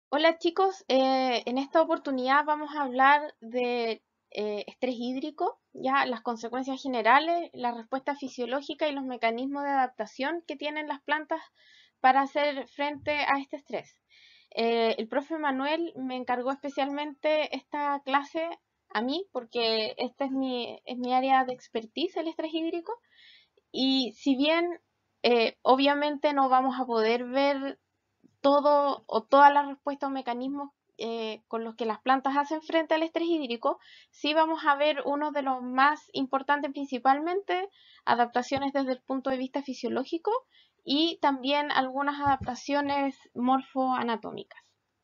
Hola chicos, en esta oportunidad vamos a hablar de estrés hídrico, ya las consecuencias generales, la respuesta fisiológica y los mecanismos de adaptación que tienen las plantas para hacer frente a este estrés. El profe Manuel me encargó especialmente esta clase a mí porque esta es mi área de expertise, el estrés hídrico, y si bien obviamente no vamos a poder ver todo o todas las respuestas o mecanismos con los que las plantas hacen frente al estrés hídrico, sí vamos a ver uno de los más importantes, principalmente adaptaciones desde el punto de vista fisiológico y también algunas adaptaciones morfoanatómicas.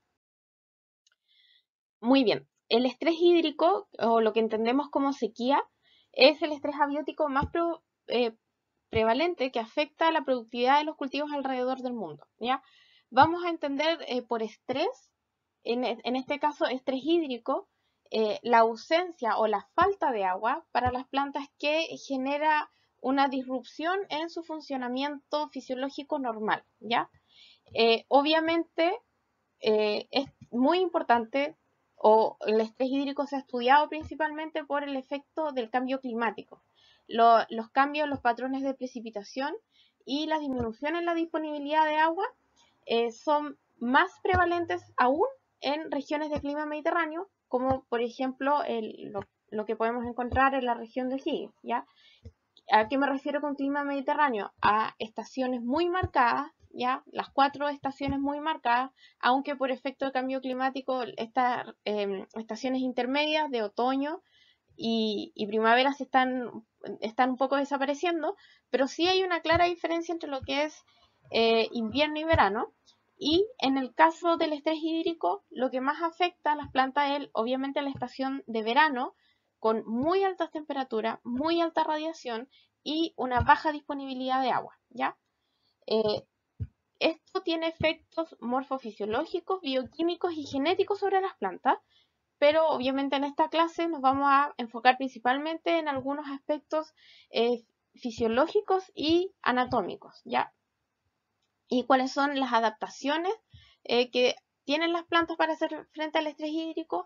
Muy bien, el estrés hídrico, o lo que entendemos como sequía, es el estrés abiótico más prevalente que afecta a la productividad de los cultivos alrededor del mundo, ¿ya? Vamos a entender por estrés, en este caso estrés hídrico, la ausencia o la falta de agua para las plantas que genera una disrupción en su funcionamiento fisiológico normal, ¿ya? Obviamente es muy importante, o el estrés hídrico se ha estudiado principalmente por el efecto del cambio climático. Los cambios, los patrones de precipitación y la disminución en la disponibilidad de agua son más prevalentes aún en regiones de clima mediterráneo, como por ejemplo lo que podemos encontrar en la región de O'Higgins, ¿ya? ¿A qué me refiero con clima mediterráneo? A estaciones muy marcadas, ¿ya? Las 4 estaciones muy marcadas, aunque por efecto de cambio climático estas estaciones intermedias de otoño y primavera están un poco desapareciendo, pero sí hay una clara diferencia entre lo que es invierno y verano. Y en el caso del estrés hídrico, lo que más afecta a las plantas es obviamente la estación de verano, con muy altas temperaturas, muy alta radiación y una baja disponibilidad de agua, ¿ya? Eh, Esto tiene efectos morfofisiológicos, bioquímicos y genéticos sobre las plantas, pero obviamente en esta clase nos vamos a enfocar principalmente en algunos aspectos fisiológicos y anatómicos, ¿ya? Y cuáles son las adaptaciones que tienen las plantas para hacer frente al estrés hídrico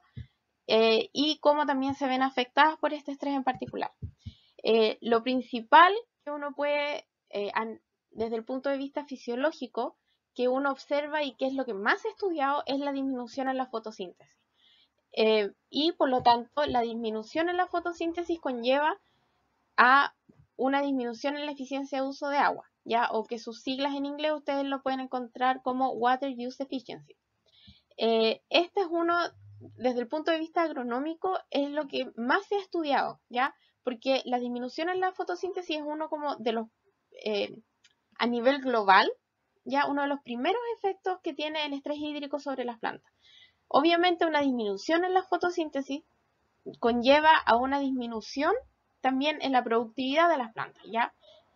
y cómo también se ven afectadas por este estrés en particular. Lo principal que uno puede, desde el punto de vista fisiológico, que uno observa y que es lo que más he estudiado, es la disminución en la fotosíntesis. Y por lo tanto, la disminución en la fotosíntesis conlleva a una disminución en la eficiencia de uso de agua, ¿ya? O que sus siglas en inglés ustedes lo pueden encontrar como Water Use Efficiency. Este es uno, desde el punto de vista agronómico, es lo que más se ha estudiado, ¿ya? Porque la disminución en la fotosíntesis es uno como de los, eh, a nivel global, ya uno de los primeros efectos que tiene el estrés hídrico sobre las plantas. Obviamente una disminución en la fotosíntesis conlleva a una disminución también en la productividad de las plantas, ¿ya?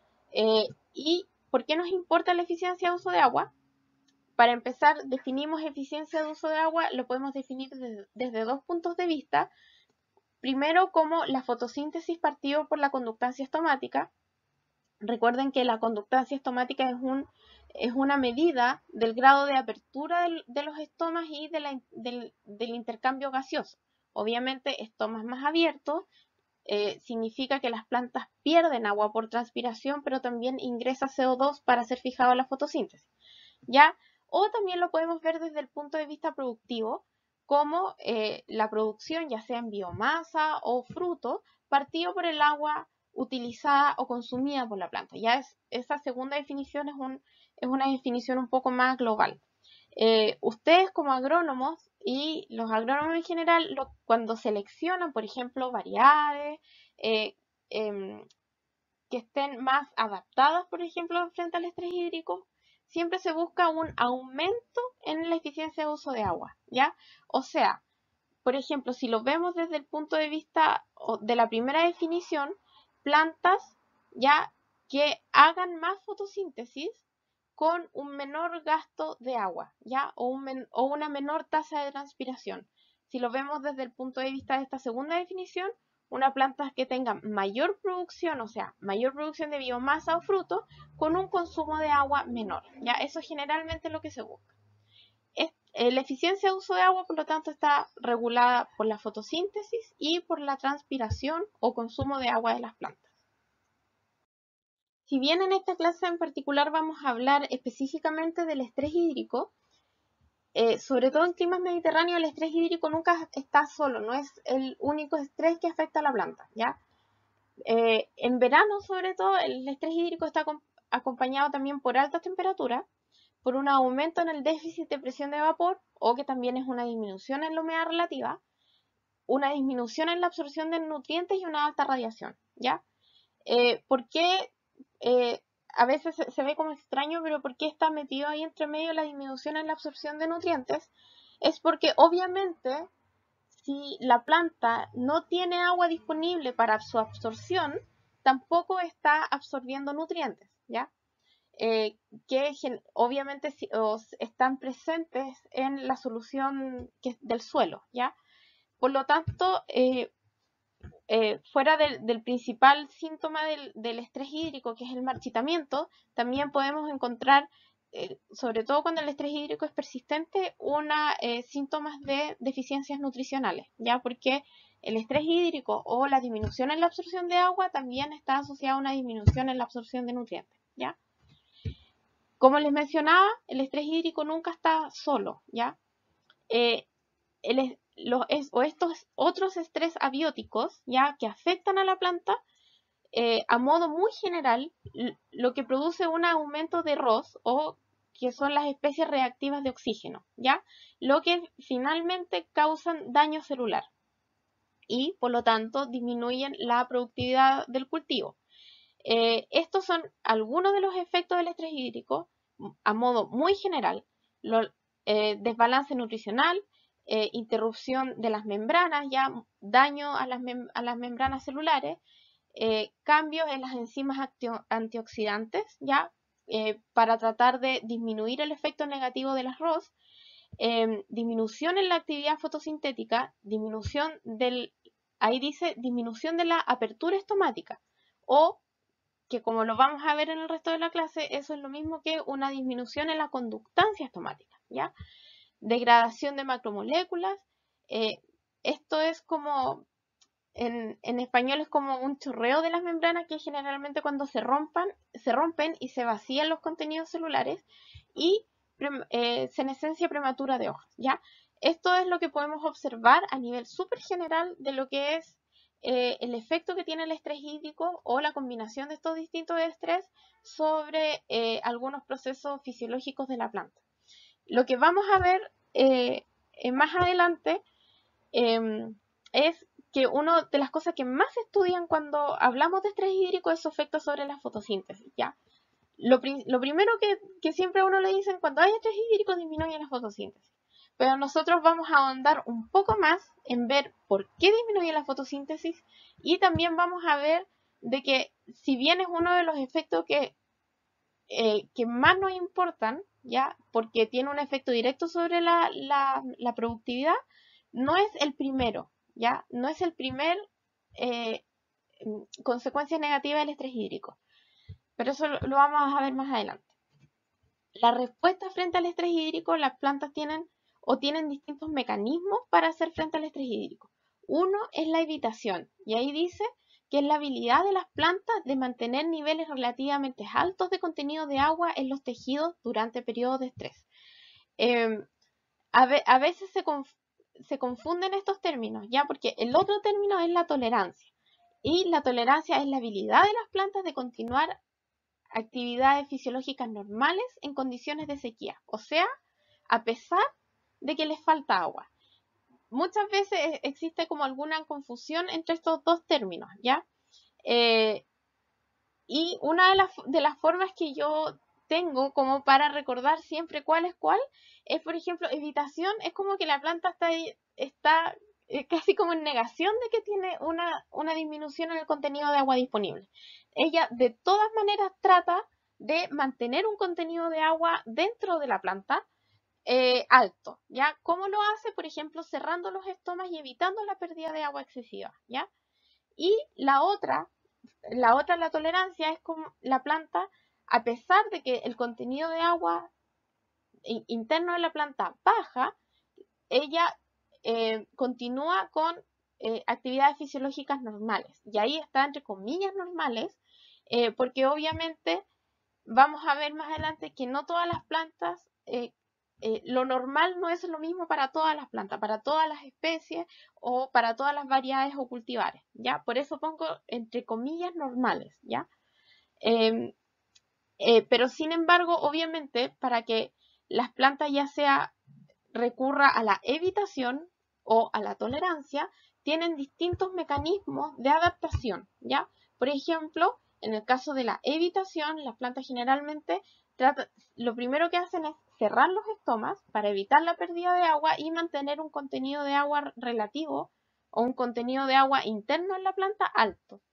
¿Y por qué nos importa la eficiencia de uso de agua? Para empezar, definimos eficiencia de uso de agua, lo podemos definir desde 2 puntos de vista. Primero, como la fotosíntesis partió por la conductancia estomática. Recuerden que la conductancia estomática es una medida del grado de apertura de los estomas y del intercambio gaseoso. Obviamente, estomas más abiertos significa que las plantas pierden agua por transpiración, pero también ingresa CO2 para ser fijado a la fotosíntesis, ¿ya? O también lo podemos ver desde el punto de vista productivo, como la producción, ya sea en biomasa o fruto, partido por el agua utilizada o consumida por la planta. Esa segunda definición es una definición un poco más global. Ustedes como agrónomos y los agrónomos en general, cuando seleccionan, por ejemplo, variedades eh, em, que estén más adaptadas, por ejemplo, frente al estrés hídrico, siempre se busca un aumento en la eficiencia de uso de agua, ¿ya? O sea, por ejemplo, si lo vemos desde el punto de vista de la primera definición, plantas ya que hagan más fotosíntesis con un menor gasto de agua, ¿ya? O una menor tasa de transpiración. Si lo vemos desde el punto de vista de esta segunda definición, una planta que tenga mayor producción, o sea, mayor producción de biomasa o fruto, con un consumo de agua menor, ¿ya? Eso es generalmente lo que se busca. La eficiencia de uso de agua, por lo tanto, está regulada por la fotosíntesis y por la transpiración o consumo de agua de las plantas. Si bien en esta clase en particular vamos a hablar específicamente del estrés hídrico, sobre todo en climas mediterráneos el estrés hídrico nunca está solo, no es el único estrés que afecta a la planta, ¿ya? En verano, sobre todo, el estrés hídrico está acompañado también por altas temperaturas, por un aumento en el déficit de presión de vapor, o que también es una disminución en la humedad relativa, una disminución en la absorción de nutrientes y una alta radiación, ¿ya? ¿Por qué? A veces se ve como extraño, pero ¿por qué está metido ahí entre medio la disminución en la absorción de nutrientes? Es porque obviamente si la planta no tiene agua disponible para su absorción, tampoco está absorbiendo nutrientes, ¿ya? Que obviamente están presentes en la solución del suelo, ¿ya? Por lo tanto, fuera del principal síntoma del estrés hídrico, que es el marchitamiento, también podemos encontrar, sobre todo cuando el estrés hídrico es persistente, síntomas de deficiencias nutricionales, ¿ya? Porque el estrés hídrico o la disminución en la absorción de agua también está asociada a una disminución en la absorción de nutrientes, ¿ya? Como les mencionaba, el estrés hídrico nunca está solo, ¿ya? Estos otros estrés abióticos, ¿ya? Que afectan a la planta, a modo muy general, lo que produce un aumento de ROS, o que son las especies reactivas de oxígeno, ¿ya? Lo que finalmente causan daño celular y, por lo tanto, disminuyen la productividad del cultivo. Estos son algunos de los efectos del estrés hídrico a modo muy general. Desbalance nutricional, interrupción de las membranas, ya daño a las membranas celulares, cambios en las enzimas antioxidantes, ya para tratar de disminuir el efecto negativo del arroz, disminución en la actividad fotosintética, ahí dice disminución de la apertura estomática, o que como lo vamos a ver en el resto de la clase, eso es lo mismo que una disminución en la conductancia estomática, ¿ya? Degradación de macromoléculas, esto es como, en español es como un chorreo de las membranas, que generalmente cuando se rompen y se vacían los contenidos celulares, y senescencia prematura de hojas, ¿ya? Esto es lo que podemos observar a nivel súper general de lo que es el efecto que tiene el estrés hídrico o la combinación de estos distintos estrés sobre algunos procesos fisiológicos de la planta. Lo que vamos a ver más adelante es que una de las cosas que más se estudian cuando hablamos de estrés hídrico es su efecto sobre la fotosíntesis, ¿ya? Lo primero que siempre a uno le dicen, cuando hay estrés hídrico disminuye la fotosíntesis. Pero nosotros vamos a ahondar un poco más en ver por qué disminuye la fotosíntesis, y también vamos a ver de que si bien es uno de los efectos que más nos importan, ¿ya? Porque tiene un efecto directo sobre la productividad, no es el primero, ¿ya? No es el primer eh, consecuencia negativa del estrés hídrico. Pero eso lo vamos a ver más adelante. La respuesta frente al estrés hídrico, las plantas tienen distintos mecanismos para hacer frente al estrés hídrico. Uno es la evitación, y ahí dice que es la habilidad de las plantas de mantener niveles relativamente altos de contenido de agua en los tejidos durante periodos de estrés. A veces se confunden estos términos, ¿ya? Porque el otro término es la tolerancia, y la tolerancia es la habilidad de las plantas de continuar actividades fisiológicas normales en condiciones de sequía, o sea, a pesar de que les falta agua. Muchas veces existe como alguna confusión entre estos dos términos, ¿ya? Y una de las formas que yo tengo como para recordar siempre cuál es cuál es, por ejemplo, evitación. Es como que la planta está casi como en negación de que tiene una disminución en el contenido de agua disponible. Ella de todas maneras trata de mantener un contenido de agua dentro de la planta alto, ¿ya? ¿Cómo lo hace? Por ejemplo, cerrando los estomas y evitando la pérdida de agua excesiva, ¿ya? Y la tolerancia, es como la planta, a pesar de que el contenido de agua interno de la planta baja, ella continúa con actividades fisiológicas normales. Y ahí está entre comillas normales, porque obviamente vamos a ver más adelante que no todas las plantas, lo normal no es lo mismo para todas las plantas, para todas las especies o para todas las variedades o cultivares, ¿ya? Por eso pongo entre comillas normales, ¿ya? Pero sin embargo, obviamente, para que las plantas ya sea recurra a la evitación o a la tolerancia, tienen distintos mecanismos de adaptación, ¿ya? Por ejemplo, en el caso de la evitación, las plantas generalmente lo primero que hacen es cerrar los estomas para evitar la pérdida de agua y mantener un contenido de agua relativo o un contenido de agua interno en la planta alto.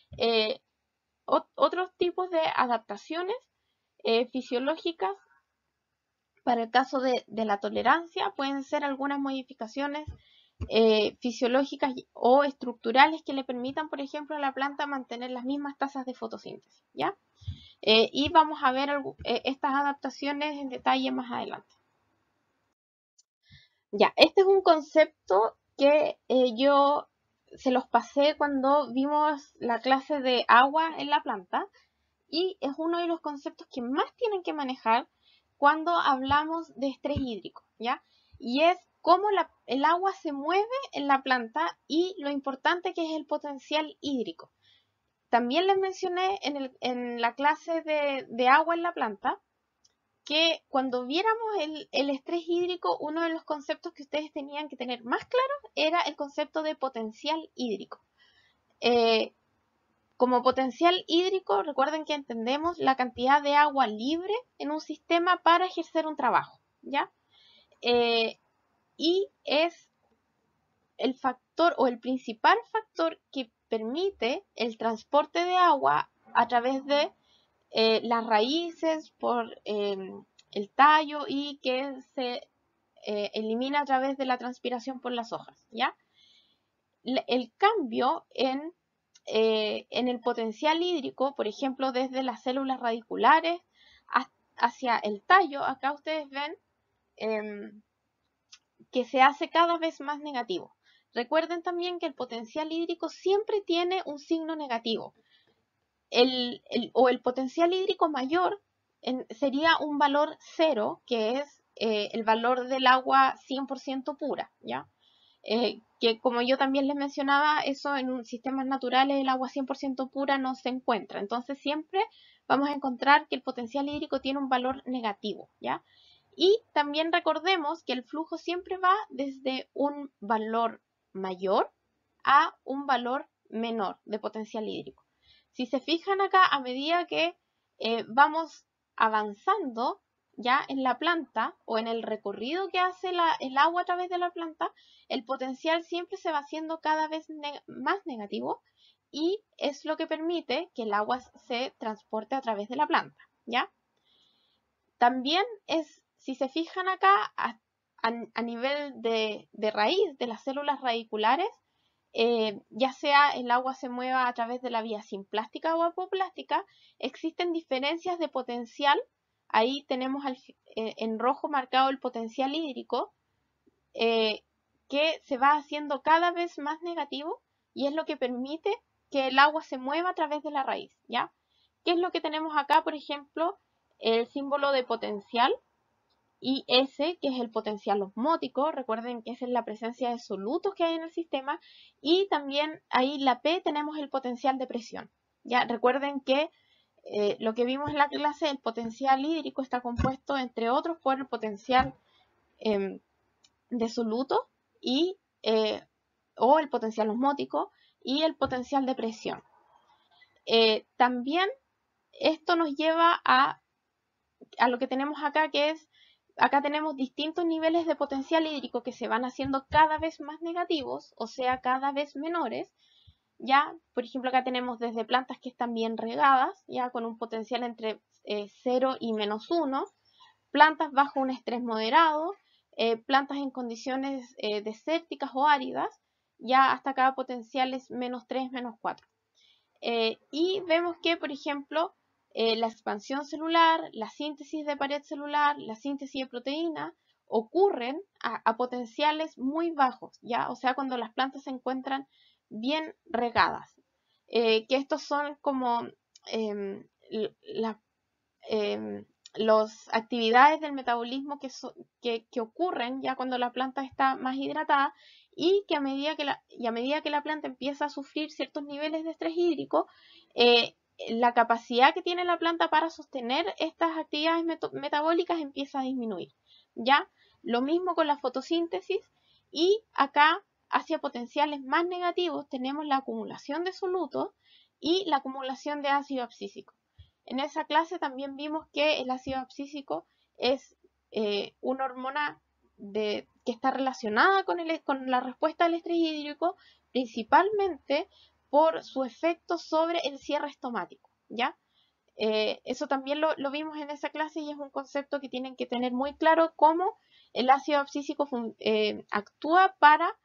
Otros tipos de adaptaciones fisiológicas para el caso de la tolerancia pueden ser algunas modificaciones fisiológicas o estructurales que le permitan, por ejemplo, a la planta mantener las mismas tasas de fotosíntesis, ¿ya? Y vamos a ver estas adaptaciones en detalle más adelante. Ya, este es un concepto que yo se los pasé cuando vimos la clase de agua en la planta y es uno de los conceptos que más tienen que manejar cuando hablamos de estrés hídrico, ¿ya? Y es cómo el agua se mueve en la planta y lo importante que es el potencial hídrico. También les mencioné en la clase de agua en la planta que cuando viéramos el estrés hídrico, uno de los conceptos que ustedes tenían que tener más claro era el concepto de potencial hídrico. Como potencial hídrico, recuerden que entendemos la cantidad de agua libre en un sistema para ejercer un trabajo, ¿ya? Y es el factor o el principal factor que permite el transporte de agua a través de las raíces, por el tallo y que se elimina a través de la transpiración por las hojas, ¿ya? El cambio en el potencial hídrico, por ejemplo, desde las células radiculares hacia el tallo, acá ustedes ven que se hace cada vez más negativo. Recuerden también que el potencial hídrico siempre tiene un signo negativo. El potencial hídrico mayor sería un valor 0, que es el valor del agua 100% pura, ¿ya? Que como yo también les mencionaba, eso en sistemas naturales el agua 100% pura no se encuentra. Entonces siempre vamos a encontrar que el potencial hídrico tiene un valor negativo, ¿ya? Y también recordemos que el flujo siempre va desde un valor mayor a un valor menor de potencial hídrico. Si se fijan acá, a medida que vamos avanzando ya en la planta o en el recorrido que hace el agua a través de la planta, el potencial siempre se va haciendo cada vez más negativo y es lo que permite que el agua se transporte a través de la planta, ¿ya? También si se fijan acá, a nivel de raíz de las células radiculares, ya sea el agua se mueva a través de la vía simplástica o apoplástica, existen diferencias de potencial. Ahí tenemos en rojo marcado el potencial hídrico, que se va haciendo cada vez más negativo y es lo que permite que el agua se mueva a través de la raíz, ¿ya? ¿Qué es lo que tenemos acá? Por ejemplo, el símbolo de potencial y S, que es el potencial osmótico. Recuerden que esa es la presencia de solutos que hay en el sistema. Y también ahí la P tenemos el potencial de presión. Ya recuerden que lo que vimos en la clase, el potencial hídrico está compuesto, entre otros, por el potencial de soluto y, o el potencial osmótico y el potencial de presión. También esto nos lleva a lo que tenemos acá, que es, acá tenemos distintos niveles de potencial hídrico que se van haciendo cada vez más negativos, o sea, cada vez menores. Ya, por ejemplo, acá tenemos desde plantas que están bien regadas, ya con un potencial entre 0 y -1, plantas bajo un estrés moderado, plantas en condiciones desérticas o áridas, ya hasta acá potenciales -3, -4. Y vemos que, por ejemplo, la expansión celular, la síntesis de pared celular, la síntesis de proteínas ocurren a potenciales muy bajos, ¿ya? O sea, cuando las plantas se encuentran bien regadas. Que estos son como las actividades del metabolismo que ocurren ya cuando la planta está más hidratada y que a medida que la planta empieza a sufrir ciertos niveles de estrés hídrico, la capacidad que tiene la planta para sostener estas actividades metabólicas empieza a disminuir. ¿Ya? Lo mismo con la fotosíntesis, y acá hacia potenciales más negativos tenemos la acumulación de solutos y la acumulación de ácido abscísico. En esa clase también vimos que el ácido abscísico es una hormona que está relacionada con la respuesta al estrés hídrico, principalmente por su efecto sobre el cierre estomático, ¿ya? Eso también lo vimos en esa clase y es un concepto que tienen que tener muy claro, cómo el ácido abscísico actúa para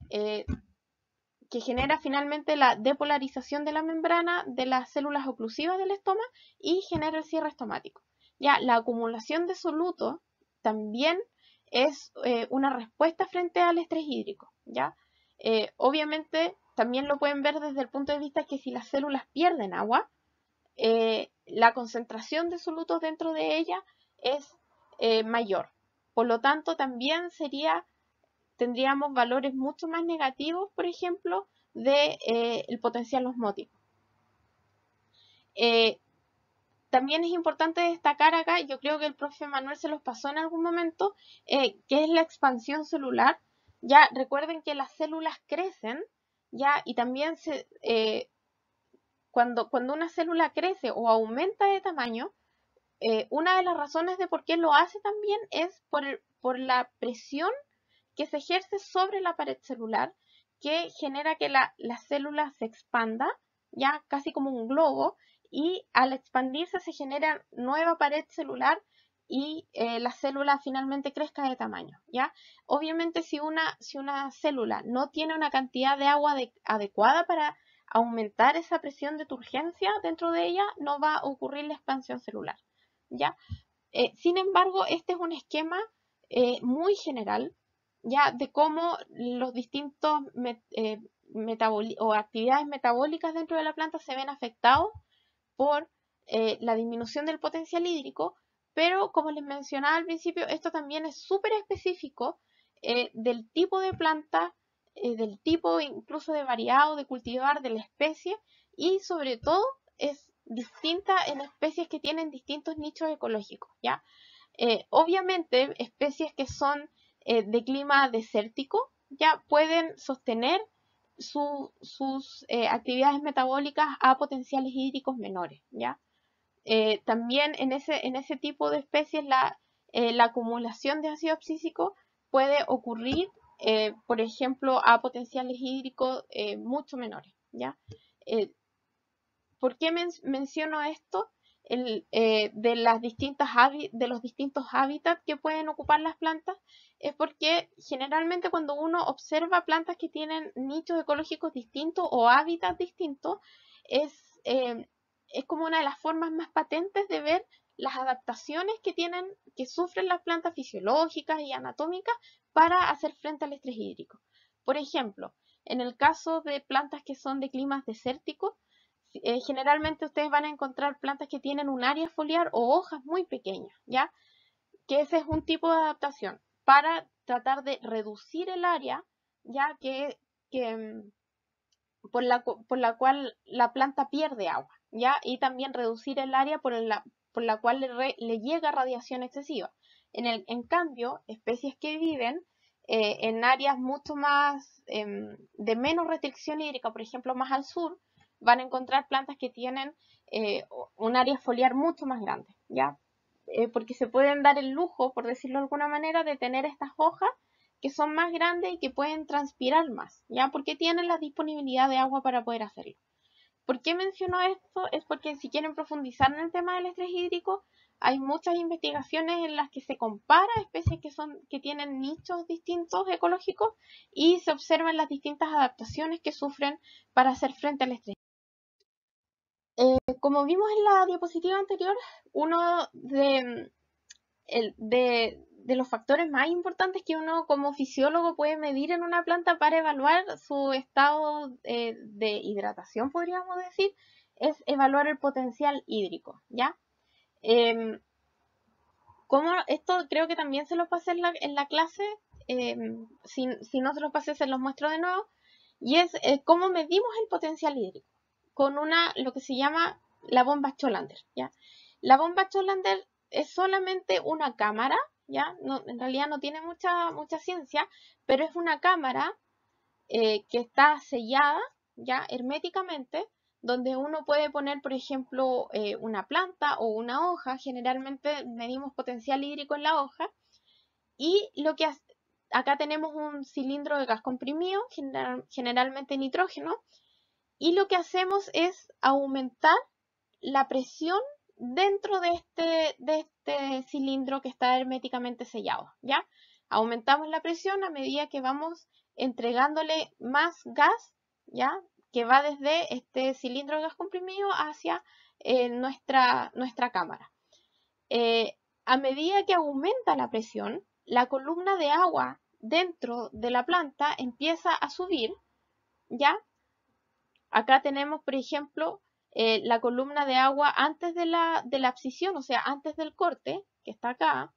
que genera finalmente la depolarización de la membrana de las células oclusivas del estómago y genera el cierre estomático. Ya, la acumulación de soluto también es una respuesta frente al estrés hídrico, ¿ya? Obviamente también lo pueden ver desde el punto de vista que si las células pierden agua, la concentración de solutos dentro de ella es mayor. Por lo tanto, también tendríamos valores mucho más negativos, por ejemplo, de el potencial osmótico. También es importante destacar acá, yo creo que el profe Manuel se los pasó en algún momento, que es la expansión celular. Ya recuerden que las células crecen, ya, y también cuando una célula crece o aumenta de tamaño, una de las razones de por qué lo hace también es por la presión que se ejerce sobre la pared celular, que genera que la célula se expanda, ya casi como un globo, y al expandirse se genera nueva pared celular y la célula finalmente crezca de tamaño, ¿ya? Obviamente si una célula no tiene una cantidad de agua adecuada para aumentar esa presión de turgencia dentro de ella, no va a ocurrir la expansión celular, ¿ya? Sin embargo, este es un esquema muy general, ya de cómo los distintos o actividades metabólicas dentro de la planta se ven afectados por la disminución del potencial hídrico, pero como les mencionaba al principio, esto también es súper específico del tipo de planta, del tipo incluso de variado, de cultivar, de la especie, y sobre todo es distinta en especies que tienen distintos nichos ecológicos, ¿ya? Obviamente, especies que son de clima desértico ya pueden sostener sus actividades metabólicas a potenciales hídricos menores, ¿ya? También en ese tipo de especies la acumulación de ácido abscísico puede ocurrir, por ejemplo, a potenciales hídricos mucho menores, ¿ya? ¿Por qué menciono esto? De los distintos hábitats que pueden ocupar las plantas, es porque generalmente cuando uno observa plantas que tienen nichos ecológicos distintos o hábitats distintos, es como una de las formas más patentes de ver las adaptaciones que sufren las plantas fisiológicas y anatómicas para hacer frente al estrés hídrico. Por ejemplo, en el caso de plantas que son de climas desérticos, generalmente ustedes van a encontrar plantas que tienen un área foliar o hojas muy pequeñas, ¿ya? Que ese es un tipo de adaptación para tratar de reducir el área, ya por la cual la planta pierde agua, ¿ya? Y también reducir el área por la cual le llega radiación excesiva. En cambio, especies que viven en áreas mucho más de menos restricción hídrica, por ejemplo, más al sur, van a encontrar plantas que tienen un área foliar mucho más grande, ¿ya? Porque se pueden dar el lujo, por decirlo de alguna manera, de tener estas hojas que son más grandes y que pueden transpirar más, ¿ya? Porque tienen la disponibilidad de agua para poder hacerlo. ¿Por qué menciono esto? Es porque si quieren profundizar en el tema del estrés hídrico, hay muchas investigaciones en las que se compara especies que tienen nichos distintos ecológicos y se observan las distintas adaptaciones que sufren para hacer frente al estrés. Como vimos en la diapositiva anterior, uno de los factores más importantes que uno como fisiólogo puede medir en una planta para evaluar su estado de hidratación, podríamos decir, es evaluar el potencial hídrico, ¿ya? Como esto creo que también se los pasé en la clase, si no se los pasé se los muestro de nuevo, y es cómo medimos el potencial hídrico con lo que se llama la bomba Cholander, ¿ya? La bomba Cholander es solamente una cámara, ¿ya? No, en realidad no tiene mucha ciencia, pero es una cámara que está sellada, ¿ya? Herméticamente, donde uno puede poner, por ejemplo, una planta o una hoja. Generalmente medimos potencial hídrico en la hoja. Y acá tenemos un cilindro de gas comprimido, generalmente nitrógeno, y lo que hacemos es aumentar la presión dentro de este cilindro que está herméticamente sellado, ¿ya? Aumentamos la presión a medida que vamos entregándole más gas, ¿ya? Que va desde este cilindro de gas comprimido hacia nuestra cámara. A medida que aumenta la presión, la columna de agua dentro de la planta empieza a subir, ¿ya? Acá tenemos, por ejemplo, la columna de agua antes de la abscisión, o sea, antes del corte, que está acá,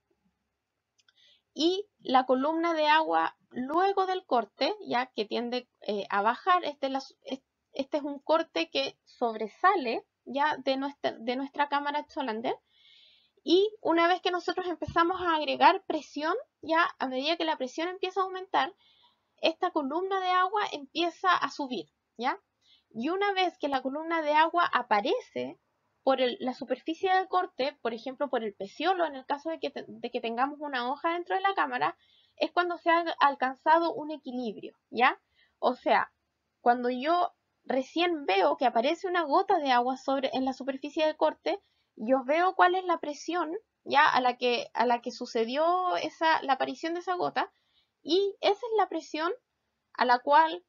y la columna de agua luego del corte, ya que tiende a bajar. Este es un corte que sobresale ya de nuestra cámara Cholander. Y una vez que nosotros empezamos a agregar presión, ya a medida que la presión empieza a aumentar, esta columna de agua empieza a subir, ¿ya? Y una vez que la columna de agua aparece por la superficie del corte, por ejemplo por el peciolo, en el caso de que tengamos una hoja dentro de la cámara, es cuando se ha alcanzado un equilibrio, ¿ya? O sea, cuando yo recién veo que aparece una gota de agua en la superficie del corte, yo veo cuál es la presión, ¿ya? A la que sucedió la aparición de esa gota, y esa es la presión a la cual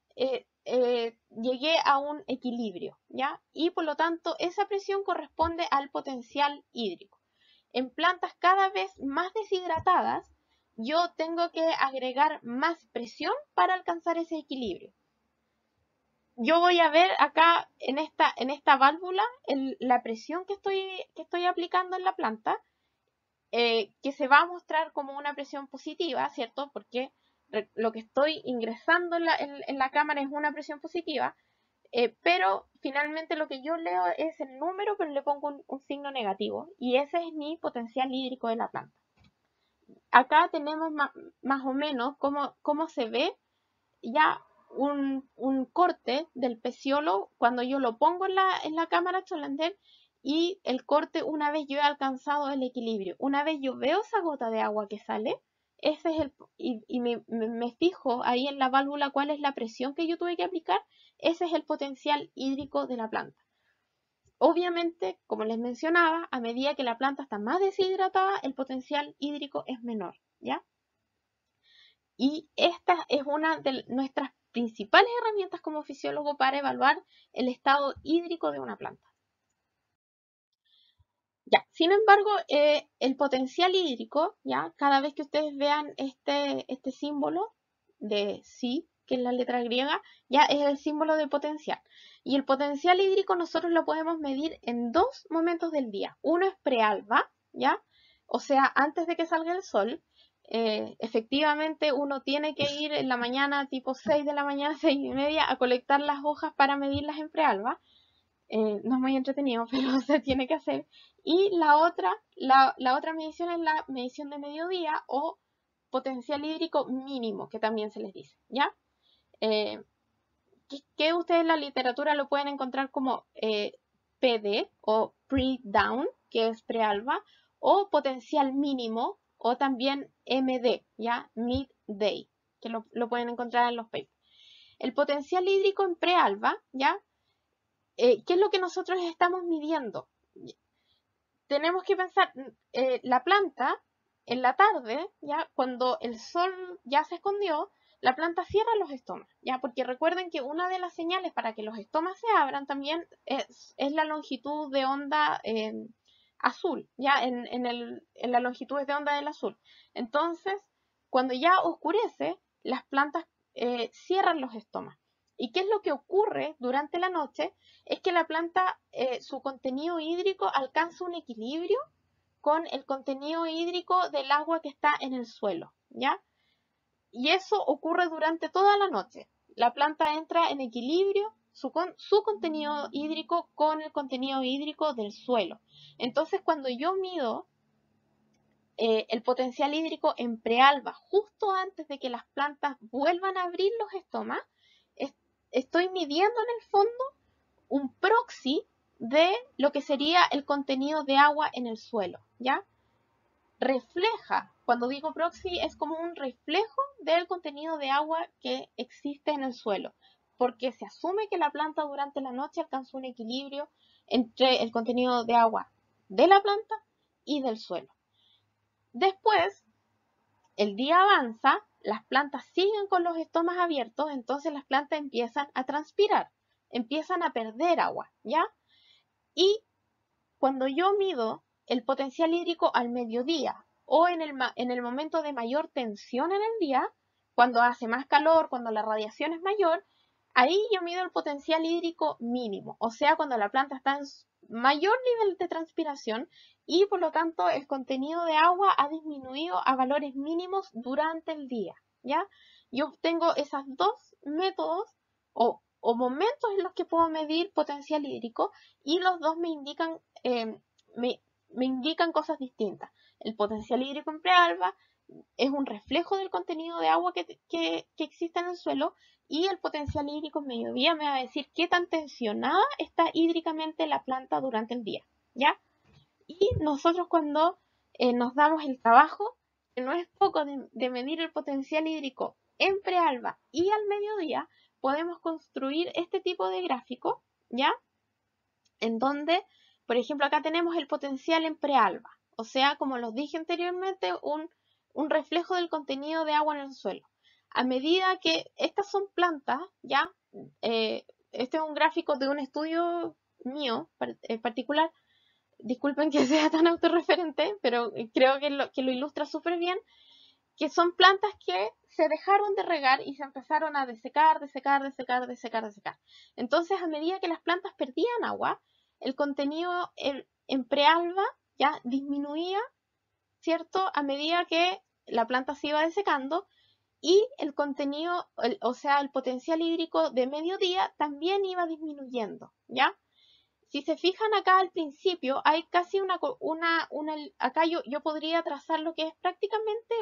llegué a un equilibrio, ¿ya? Y por lo tanto, esa presión corresponde al potencial hídrico. En plantas cada vez más deshidratadas, yo tengo que agregar más presión para alcanzar ese equilibrio. Yo voy a ver acá en esta válvula la presión que estoy aplicando en la planta, que se va a mostrar como una presión positiva, ¿cierto? Porque lo que estoy ingresando en la cámara es una presión positiva, pero finalmente lo que yo leo es el número, pero le pongo un signo negativo, y ese es mi potencial hídrico de la planta. Acá tenemos más o menos cómo se ve ya un corte del peciolo cuando yo lo pongo en la cámara Cholander, y el corte una vez yo he alcanzado el equilibrio. Una vez yo veo esa gota de agua que sale, ese es y me fijo ahí en la válvula cuál es la presión que yo tuve que aplicar, ese es el potencial hídrico de la planta. Obviamente, como les mencionaba, a medida que la planta está más deshidratada, el potencial hídrico es menor, ¿ya? Y esta es una de nuestras principales herramientas como fisiólogo para evaluar el estado hídrico de una planta. Ya, sin embargo, el potencial hídrico, ya, cada vez que ustedes vean este símbolo de psi, que es la letra griega, ya es el símbolo de potencial. Y el potencial hídrico nosotros lo podemos medir en dos momentos del día. Uno es prealba, ya, o sea, antes de que salga el sol. Efectivamente, uno tiene que ir en la mañana, tipo 6 de la mañana, 6:30, a colectar las hojas para medirlas en prealba. No es muy entretenido, pero se tiene que hacer. Y la otra medición es la medición de mediodía o potencial hídrico mínimo, que también se les dice, ¿ya? Que ustedes en la literatura lo pueden encontrar como PD o pre-down, que es prealba, o potencial mínimo, o también MD, ¿ya? Midday, que lo pueden encontrar en los papers. El potencial hídrico en prealba, ¿ya? ¿Qué es lo que nosotros estamos midiendo? Tenemos que pensar, la planta en la tarde, ya cuando el sol ya se escondió, la planta cierra los estomas, ¿ya? Porque recuerden que una de las señales para que los estomas se abran también es la longitud de onda azul, ¿ya? En la longitud de onda del azul. Entonces, cuando ya oscurece, las plantas cierran los estomas. ¿Y qué es lo que ocurre durante la noche? Es que la planta, su contenido hídrico alcanza un equilibrio con el contenido hídrico del agua que está en el suelo, ¿ya? Y eso ocurre durante toda la noche. La planta entra en equilibrio su contenido hídrico con el contenido hídrico del suelo. Entonces, cuando yo mido el potencial hídrico en prealba, justo antes de que las plantas vuelvan a abrir los estomas, estoy midiendo en el fondo un proxy de lo que sería el contenido de agua en el suelo, ¿ya? Refleja, cuando digo proxy, es como un reflejo del contenido de agua que existe en el suelo, porque se asume que la planta durante la noche alcanzó un equilibrio entre el contenido de agua de la planta y del suelo. Después, el día avanza, las plantas siguen con los estomas abiertos, entonces las plantas empiezan a transpirar, empiezan a perder agua, ¿ya? Y cuando yo mido el potencial hídrico al mediodía o en el momento de mayor tensión en el día, cuando hace más calor, cuando la radiación es mayor, ahí yo mido el potencial hídrico mínimo, o sea, cuando la planta está en mayor nivel de transpiración y por lo tanto el contenido de agua ha disminuido a valores mínimos durante el día, ¿ya? Yo obtengo esos dos métodos o momentos en los que puedo medir potencial hídrico y los dos me indican, me indican cosas distintas. El potencial hídrico en prealba es un reflejo del contenido de agua que existe en el suelo y el potencial hídrico en mediodía me va a decir qué tan tensionada está hídricamente la planta durante el día, ¿ya? Y nosotros cuando nos damos el trabajo, que no es poco de medir el potencial hídrico en prealba y al mediodía, podemos construir este tipo de gráfico, ¿ya? En donde, por ejemplo, acá tenemos el potencial en prealba, o sea, como los dije anteriormente, un reflejo del contenido de agua en el suelo. A medida que estas son plantas, ¿ya? Este es un gráfico de un estudio mío particular. Disculpen que sea tan autorreferente, pero creo que lo ilustra súper bien, que son plantas que se dejaron de regar y se empezaron a desecar, desecar, desecar, desecar, desecar. Entonces, a medida que las plantas perdían agua, el contenido en prealba ya disminuía, ¿cierto? A medida que la planta se iba desecando y el contenido, o sea, el potencial hídrico de mediodía también iba disminuyendo, ¿ya? Si se fijan acá al principio, hay casi acá yo podría trazar lo que es prácticamente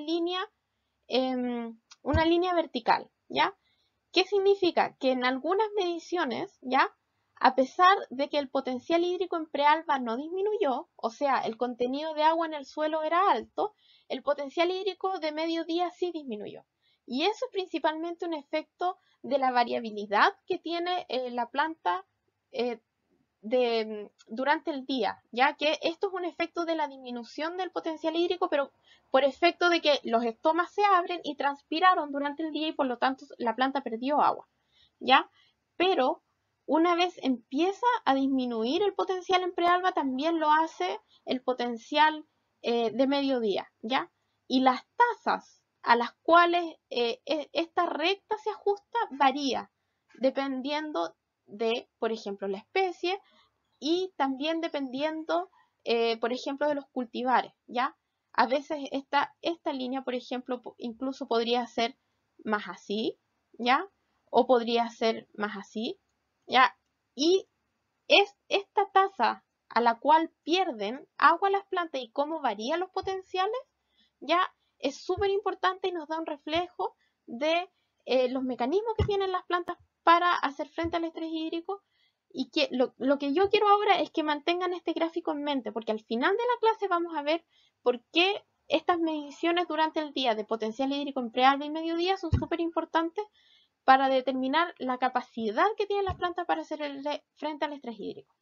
una línea vertical, ¿ya? ¿Qué significa? Que en algunas mediciones, ¿ya? A pesar de que el potencial hídrico en prealba no disminuyó, o sea, el contenido de agua en el suelo era alto, el potencial hídrico de mediodía sí disminuyó. Y eso es principalmente un efecto de la variabilidad que tiene la planta eh, durante el día, ya que esto es un efecto de la disminución del potencial hídrico, pero por efecto de que los estomas se abren y transpiraron durante el día y por lo tanto la planta perdió agua, ¿ya? Pero una vez empieza a disminuir el potencial en prealba, también lo hace el potencial de mediodía, ¿ya? Y las tasas a las cuales esta recta se ajusta varía dependiendo de, por ejemplo, la especie y también dependiendo, por ejemplo, de los cultivares, ¿ya? A veces esta línea, por ejemplo, incluso podría ser más así, ¿ya? O podría ser más así, ¿ya? Y es esta tasa a la cual pierden agua las plantas y cómo varían los potenciales, ya es súper importante y nos da un reflejo de los mecanismos que tienen las plantas para hacer frente al estrés hídrico y que lo que yo quiero ahora es que mantengan este gráfico en mente, porque al final de la clase vamos a ver por qué estas mediciones durante el día de potencial hídrico en prealba y mediodía son súper importantes para determinar la capacidad que tienen las plantas para hacer frente al estrés hídrico.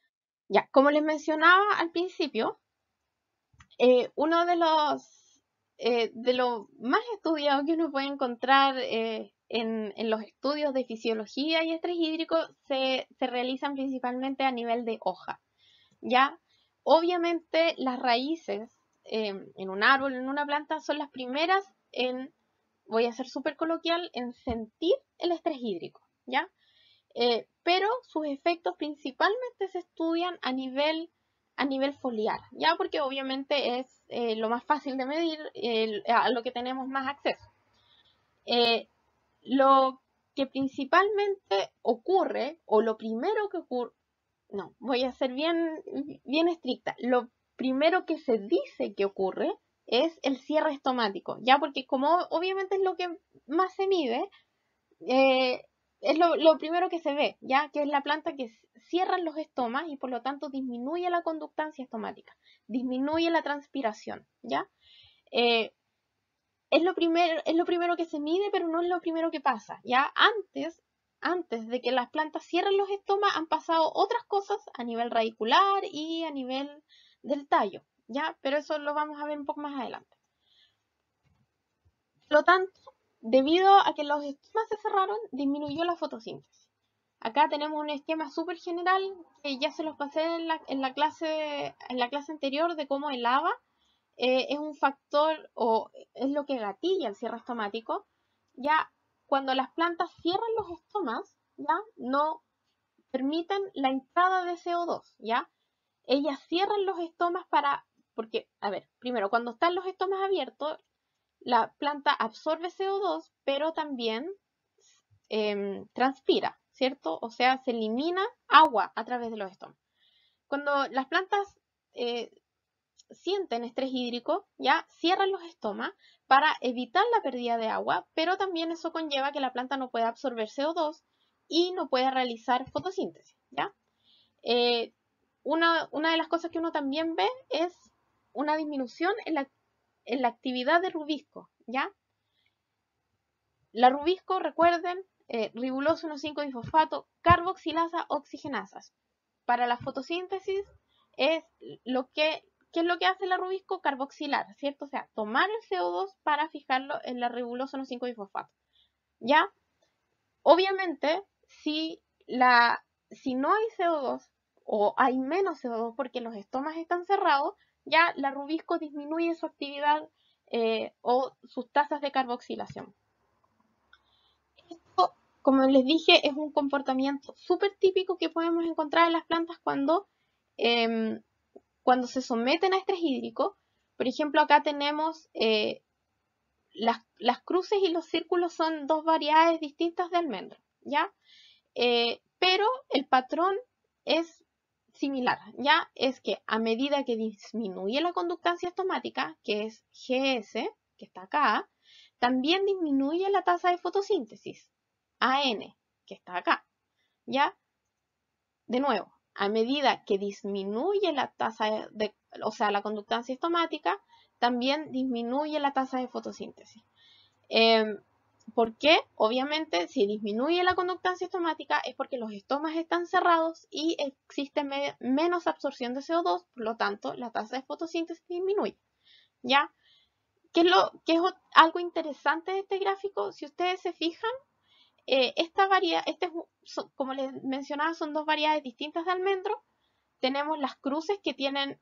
Ya, como les mencionaba al principio, uno de los de lo más estudiado que uno puede encontrar en los estudios de fisiología y estrés hídrico se realizan principalmente a nivel de hoja, ¿ya? Obviamente las raíces en un árbol, en una planta, son las primeras en, voy a ser súper coloquial, en sentir el estrés hídrico, ¿ya? Pero sus efectos principalmente se estudian a nivel foliar, ¿ya? Porque obviamente es lo más fácil de medir, a lo que tenemos más acceso. Lo que principalmente ocurre, o lo primero que ocurre, no, voy a ser bien estricta, lo primero que se dice que ocurre es el cierre estomático, ¿ya? Porque como obviamente es lo que más se mide, eh, es lo primero que se ve, ya que es la planta que cierra los estomas y por lo tanto disminuye la conductancia estomática, disminuye la transpiración, ¿ya? Eh, es lo primero que se mide, pero no es lo primero que pasa, ¿ya? Antes de que las plantas cierren los estomas han pasado otras cosas a nivel radicular y a nivel del tallo, ¿ya? Pero eso lo vamos a ver un poco más adelante. Por lo tanto, debido a que los esquemas se cerraron, disminuyó la fotosíntesis. Acá tenemos un esquema súper general que ya se los pasé en la clase anterior de cómo el ABA es un factor o es lo que gatilla el cierre estomático. Ya cuando las plantas cierran los estomas, ya no permiten la entrada de CO2, ya. Ellas cierran los estomas porque, a ver, primero, cuando están los estomas abiertos, la planta absorbe CO2, pero también transpira, ¿cierto? O sea, se elimina agua a través de los estomas. Cuando las plantas sienten estrés hídrico, ya cierran los estomas para evitar la pérdida de agua, pero también eso conlleva que la planta no pueda absorber CO2 y no pueda realizar fotosíntesis, ¿ya? Eh, una de las cosas que uno también ve es una disminución en la actividad de rubisco, ¿ya? La rubisco, recuerden, ribuloso 1,5-difosfato, carboxilasa, oxigenasas. Para la fotosíntesis es ¿qué es lo que hace la rubisco? Carboxilar, ¿cierto? O sea, tomar el CO2 para fijarlo en la ribulosa 1,5-difosfato. ¿Ya? Obviamente, si no hay CO2 o hay menos CO2 porque los estomas están cerrados, ya la rubisco disminuye su actividad o sus tasas de carboxilación. Esto, como les dije, es un comportamiento súper típico que podemos encontrar en las plantas em, cuando se someten a estrés hídrico. Por ejemplo, acá tenemos las cruces y los círculos son dos variedades distintas de almendro, ¿ya? Pero el patrón es similar, ¿ya? Es que a medida que disminuye la conductancia estomática, que es GS, que está acá, también disminuye la tasa de fotosíntesis, AN, que está acá, ¿ya? De nuevo, a medida que disminuye la tasa o sea, la conductancia estomática, también disminuye la tasa de fotosíntesis. ¿Por qué? Obviamente, si disminuye la conductancia estomática es porque los estomas están cerrados y existe menos absorción de CO2, por lo tanto, la tasa de fotosíntesis disminuye. ¿Ya? ¿Qué es algo interesante de este gráfico? Si ustedes se fijan, como les mencionaba, son dos variedades distintas de almendro. Tenemos las cruces que tienen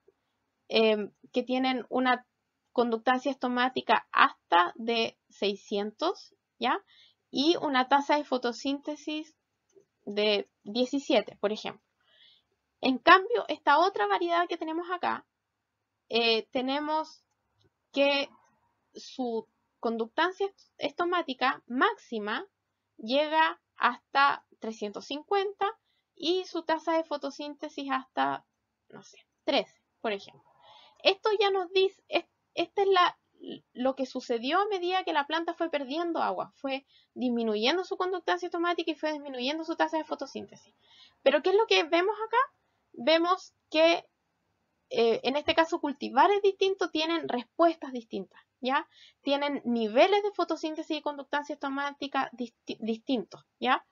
una conductancia estomática hasta de 600, ¿ya? Y una tasa de fotosíntesis de 17, por ejemplo. En cambio, esta otra variedad que tenemos acá, tenemos que su conductancia estomática máxima llega hasta 350 y su tasa de fotosíntesis hasta, no sé, 13, por ejemplo. Esto ya nos dice, esta es lo que sucedió a medida que la planta fue perdiendo agua, fue disminuyendo su conductancia estomática y fue disminuyendo su tasa de fotosíntesis. Pero ¿qué es lo que vemos acá? Vemos que en este caso cultivares distintos tienen respuestas distintas, ¿ya? Tienen niveles de fotosíntesis y conductancia estomática distintos, ¿ya?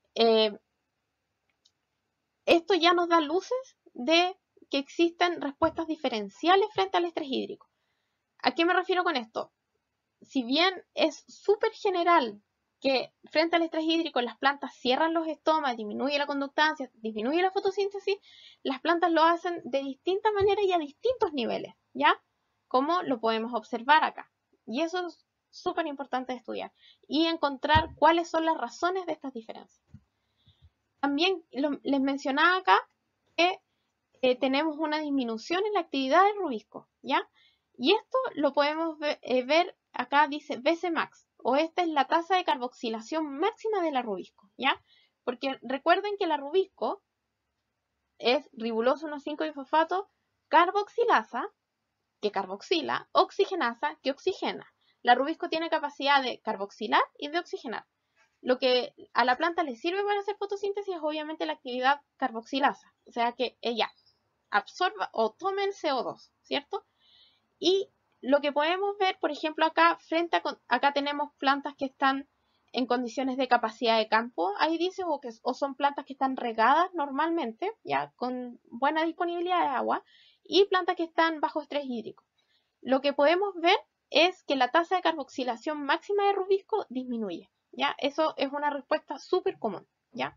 Esto ya nos da luces de que existen respuestas diferenciales frente al estrés hídrico. ¿A qué me refiero con esto? Si bien es súper general que frente al estrés hídrico las plantas cierran los estomas, disminuye la conductancia, disminuye la fotosíntesis, las plantas lo hacen de distintas maneras y a distintos niveles, ¿ya? Como lo podemos observar acá. Y eso es súper importante de estudiar y encontrar cuáles son las razones de estas diferencias. También les mencionaba acá que tenemos una disminución en la actividad del rubisco, ¿ya? Y esto lo podemos ver acá dice Bcmax, o esta es la tasa de carboxilación máxima de la rubisco, ¿ya? Porque recuerden que la rubisco es ribuloso 1,5-difosfato, carboxilasa, que carboxila, oxigenasa, que oxigena. La rubisco tiene capacidad de carboxilar y de oxigenar. Lo que a la planta le sirve para hacer fotosíntesis es obviamente la actividad carboxilasa, o sea que ella absorba o tome el CO2, ¿cierto? Y lo que podemos ver, por ejemplo, acá acá tenemos plantas que están en condiciones de capacidad de campo, ahí dice, o son plantas que están regadas normalmente, ya con buena disponibilidad de agua, y plantas que están bajo estrés hídrico. Lo que podemos ver es que la tasa de carboxilación máxima de rubisco disminuye, ¿ya? Eso es una respuesta súper común, ¿ya?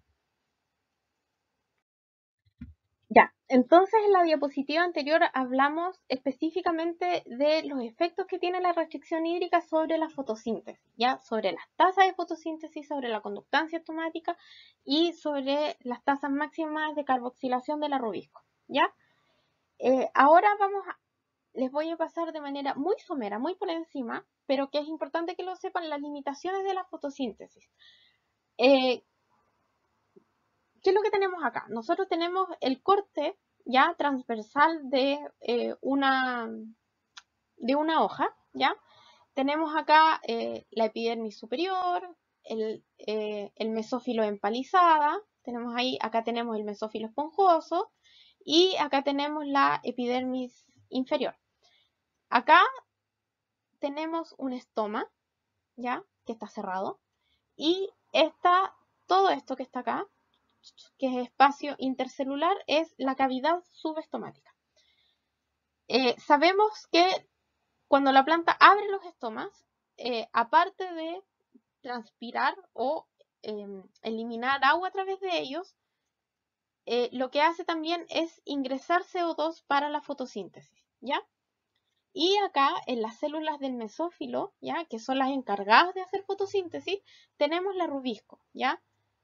Ya, entonces en la diapositiva anterior hablamos específicamente de los efectos que tiene la restricción hídrica sobre la fotosíntesis, ya sobre las tasas de fotosíntesis, sobre la conductancia estomática y sobre las tasas máximas de carboxilación de la rubisco, ¿ya? Ahora les voy a pasar de manera muy somera, muy por encima, pero que es importante que lo sepan, las limitaciones de la fotosíntesis. ¿Qué es lo que tenemos acá? Nosotros tenemos el corte ya transversal de una hoja, ¿ya? Tenemos acá la epidermis superior, el mesófilo empalizada, tenemos ahí, acá tenemos el mesófilo esponjoso y acá tenemos la epidermis inferior. Acá tenemos un estoma, ¿ya? Que está cerrado y todo esto que está acá, que es espacio intercelular, es la cavidad subestomática. Sabemos que cuando la planta abre los estomas, aparte de transpirar o eliminar agua a través de ellos, lo que hace también es ingresar CO2 para la fotosíntesis, ¿ya? Y acá en las células del mesófilo, ¿ya? Que son las encargadas de hacer fotosíntesis, tenemos la rubisco, ¿ya?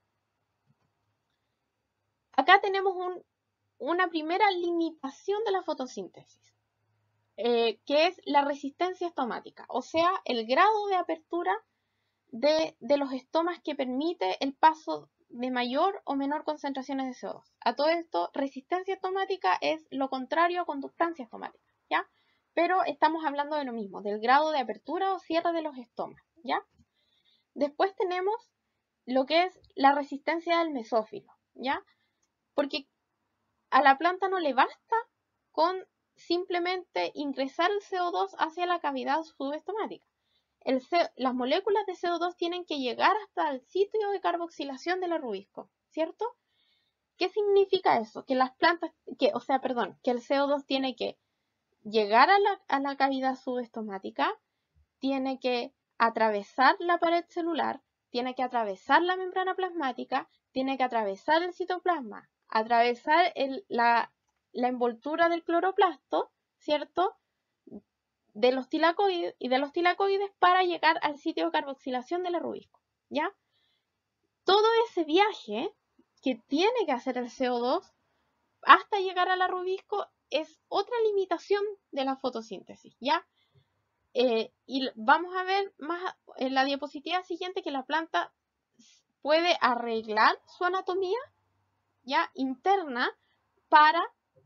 Acá tenemos una primera limitación de la fotosíntesis, que es la resistencia estomática, o sea, el grado de apertura de los estomas que permite el paso de mayor o menor concentraciones de CO2. A todo esto, resistencia estomática es lo contrario a conductancia estomática, ¿ya? Pero estamos hablando de lo mismo, del grado de apertura o cierre de los estomas, ¿ya? Después tenemos lo que es la resistencia del mesófilo, ¿ya? Porque a la planta no le basta con simplemente ingresar el CO2 hacia la cavidad subestomática. Las moléculas de CO2 tienen que llegar hasta el sitio de carboxilación de la rubisco, ¿cierto? ¿Qué significa eso? Que las plantas, que el CO2 tiene que llegar a la cavidad subestomática, tiene que atravesar la pared celular, tiene que atravesar la membrana plasmática, tiene que atravesar el citoplasma, atravesar la envoltura del cloroplasto, ¿cierto? De los tilacoides y de los tilacoides para llegar al sitio de carboxilación de la rubisco, ¿ya? Todo ese viaje que tiene que hacer el CO2 hasta llegar a la rubisco es otra limitación de la fotosíntesis, ¿ya? Y vamos a ver más en la diapositiva siguiente que la planta puede arreglar su anatomía, ¿ya? Interna para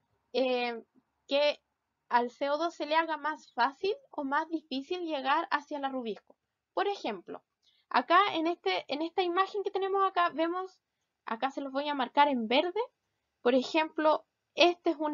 que al CO2 se le haga más fácil o más difícil llegar hacia la rubisco. Por ejemplo, acá en esta imagen que tenemos acá, vemos, acá se los voy a marcar en verde, por ejemplo, este es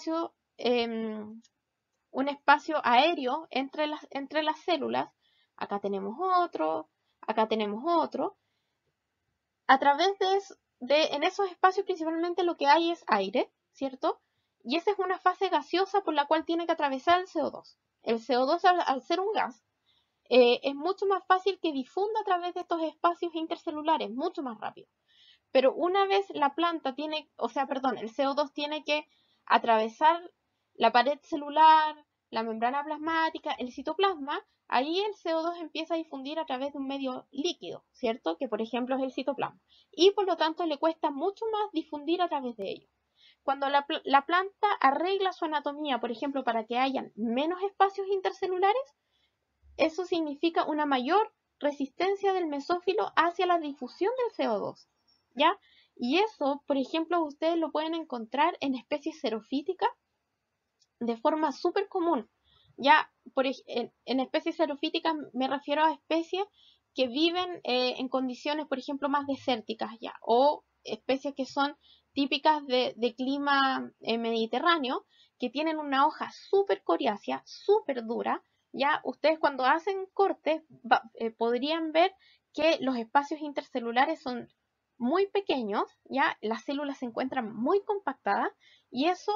un espacio aéreo entre las células, acá tenemos otro, acá tenemos otro. A través en esos espacios principalmente lo que hay es aire, ¿cierto? Y esa es una fase gaseosa por la cual tiene que atravesar el CO2. el CO2 al ser un gas, es mucho más fácil que difunda a través de estos espacios intercelulares, mucho más rápido. Pero una vez la planta tiene, o sea, perdón, el CO2 tiene que atravesar la pared celular, la membrana plasmática, el citoplasma, ahí el CO2 empieza a difundir a través de un medio líquido, ¿cierto? Que por ejemplo es el citoplasma. Y por lo tanto le cuesta mucho más difundir a través de ello. Cuando la planta arregla su anatomía, por ejemplo, para que hayan menos espacios intercelulares, eso significa una mayor resistencia del mesófilo hacia la difusión del CO2, ¿ya? Y eso, por ejemplo, ustedes lo pueden encontrar en especies xerofíticas de forma súper común. Ya, en especies xerofíticas me refiero a especies que viven en condiciones, por ejemplo, más desérticas, ya, o especies que son típicas de clima mediterráneo, que tienen una hoja súper coriácea, súper dura. Ya, ustedes cuando hacen cortes podrían ver que los espacios intercelulares son muy pequeños, ya, las células se encuentran muy compactadas y eso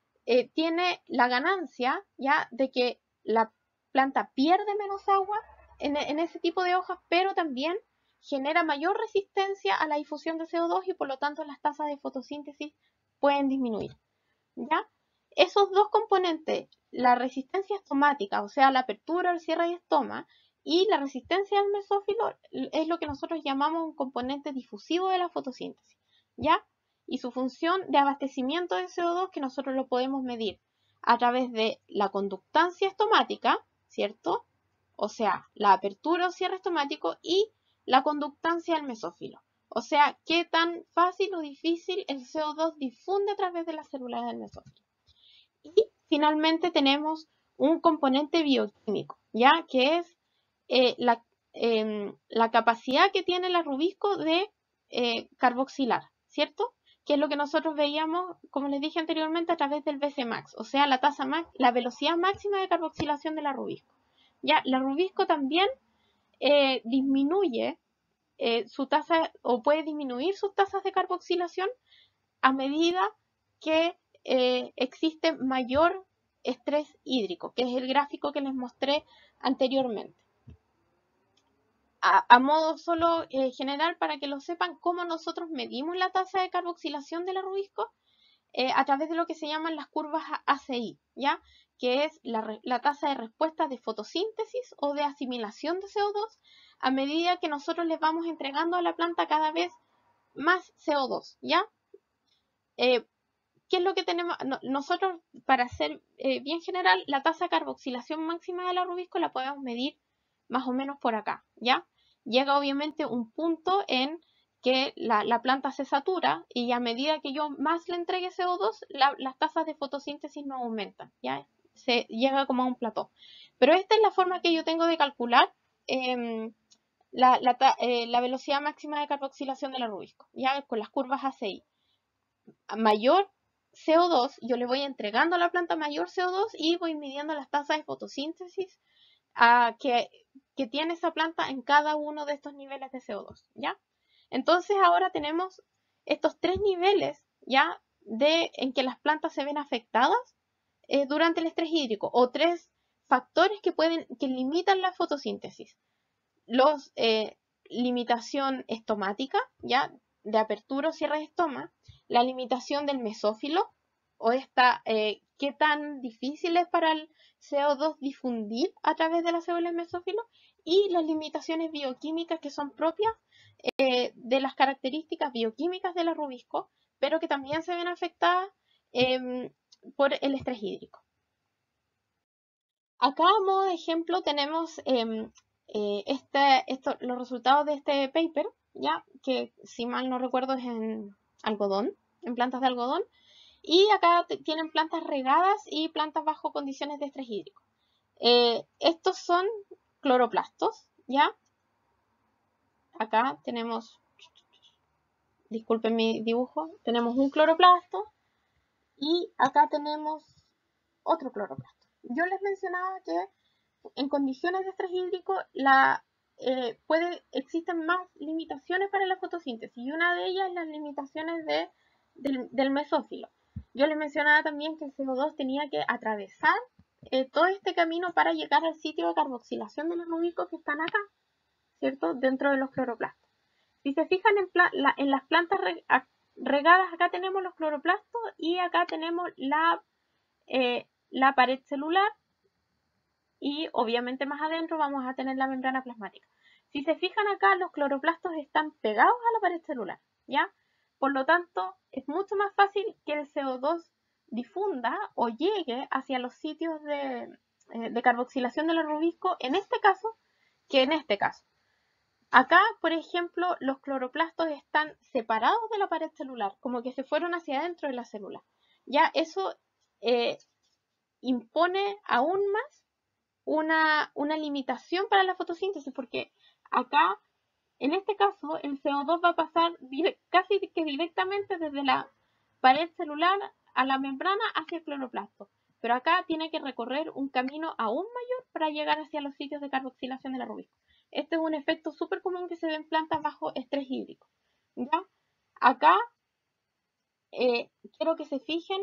tiene la ganancia ya de que la planta pierde menos agua en ese tipo de hojas, pero también genera mayor resistencia a la difusión de CO2 y por lo tanto las tasas de fotosíntesis pueden disminuir. ¿Ya? Esos dos componentes, la resistencia estomática, o sea, la apertura, el cierre de estoma, y la resistencia al mesófilo es lo que nosotros llamamos un componente difusivo de la fotosíntesis. ¿Ya? Y su función de abastecimiento de CO2 que nosotros lo podemos medir a través de la conductancia estomática, ¿cierto? O sea, la apertura o cierre estomático y la conductancia al mesófilo. O sea, qué tan fácil o difícil el CO2 difunde a través de las células del mesófilo. Y finalmente tenemos un componente bioquímico, ¿ya? Que es la capacidad que tiene la rubisco de carboxilar, ¿cierto? Que es lo que nosotros veíamos, como les dije anteriormente, a través del Bcmax, o sea, la velocidad máxima de carboxilación de la rubisco. Ya, la rubisco también disminuye su tasa o puede disminuir sus tasas de carboxilación a medida que existe mayor estrés hídrico, que es el gráfico que les mostré anteriormente. A modo solo general, para que lo sepan, cómo nosotros medimos la tasa de carboxilación de la rubisco a través de lo que se llaman las curvas ACI, ¿ya? Que es la tasa de respuesta de fotosíntesis o de asimilación de CO2 a medida que nosotros les vamos entregando a la planta cada vez más CO2, ¿ya? ¿Qué es lo que tenemos? Nosotros, para ser bien general, la tasa de carboxilación máxima de la rubisco la podemos medir más o menos por acá, ¿ya? Llega obviamente un punto en que la planta se satura y a medida que yo más le entregue CO2, las tasas de fotosíntesis no aumentan, ¿ya? Se llega como a un plató. Pero esta es la forma que yo tengo de calcular la velocidad máxima de carboxilación de la rubisco, ¿ya? Con las curvas ACI. A mayor CO2, yo le voy entregando a la planta mayor CO2 y voy midiendo las tasas de fotosíntesis que tiene esa planta en cada uno de estos niveles de CO2, ¿ya? Entonces ahora tenemos estos tres niveles, ¿ya? En que las plantas se ven afectadas durante el estrés hídrico, o tres factores que limitan la fotosíntesis. Los limitación estomática, ¿ya? De apertura o cierre de estoma, la limitación del mesófilo, o qué tan difícil es para el CO2 difundir a través de las células mesófilo, y las limitaciones bioquímicas que son propias de las características bioquímicas de la rubisco, pero que también se ven afectadas por el estrés hídrico. Acá a modo de ejemplo tenemos los resultados de este paper, ya que si mal no recuerdo es en algodón, en plantas de algodón, y acá tienen plantas regadas y plantas bajo condiciones de estrés hídrico. Estos son cloroplastos, ya. Acá tenemos, disculpen mi dibujo, tenemos un cloroplasto y acá tenemos otro cloroplasto. Yo les mencionaba que en condiciones de estrés hídrico existen más limitaciones para la fotosíntesis y una de ellas es las limitaciones del mesófilo. Yo les mencionaba también que el CO2 tenía que atravesar todo este camino para llegar al sitio de carboxilación de los rubicos que están acá, ¿cierto? Dentro de los cloroplastos. Si se fijan en las plantas regadas, acá tenemos los cloroplastos y acá tenemos la pared celular, y obviamente más adentro vamos a tener la membrana plasmática. Si se fijan acá, los cloroplastos están pegados a la pared celular, ¿ya? Por lo tanto, es mucho más fácil que el CO2 difunda o llegue hacia los sitios de carboxilación del rubisco en este caso que en este caso. Acá, por ejemplo, los cloroplastos están separados de la pared celular, como que se fueron hacia adentro de la célula. Ya eso impone aún más una limitación para la fotosíntesis, porque acá, en este caso, el CO2 va a pasar casi que directamente desde la pared celular a la membrana hacia el cloroplasto. Pero acá tiene que recorrer un camino aún mayor para llegar hacia los sitios de carboxilación de la rubisco. Este es un efecto súper común que se ve en plantas bajo estrés hídrico. ¿Ya? Acá quiero que se fijen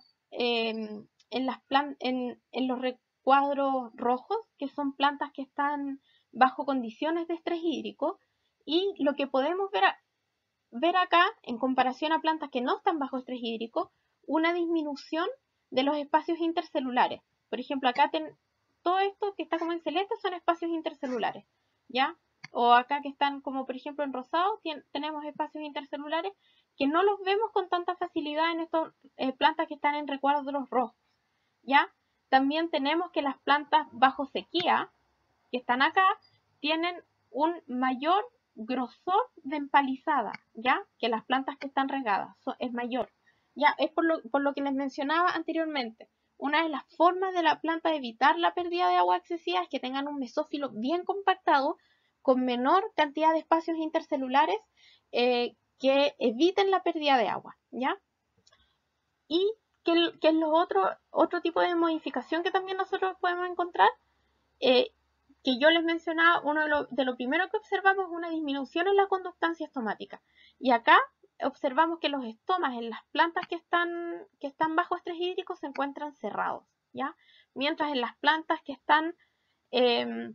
en los recuadros rojos, que son plantas que están bajo condiciones de estrés hídrico, y lo que podemos ver acá, en comparación a plantas que no están bajo estrés hídrico, una disminución de los espacios intercelulares. Por ejemplo, acá todo esto que está como en celeste son espacios intercelulares, ¿ya? O acá que están como por ejemplo en rosado, tenemos espacios intercelulares que no los vemos con tanta facilidad en estas plantas que están en recuadros rojos, ¿ya? También tenemos que las plantas bajo sequía, que están acá, tienen un mayor grosor de empalizada, ¿ya? Que las plantas que están regadas, es mayor. Ya, es por lo que les mencionaba anteriormente. Una de las formas de la planta de evitar la pérdida de agua excesiva es que tengan un mesófilo bien compactado, con menor cantidad de espacios intercelulares que eviten la pérdida de agua, ¿ya? Y que es otro tipo de modificación que también nosotros podemos encontrar, eh, que yo les mencionaba, de lo primero que observamos es una disminución en la conductancia estomática. Y acá observamos que los estomas en las plantas que están bajo estrés hídrico se encuentran cerrados, ¿ya? Mientras en las plantas que están eh,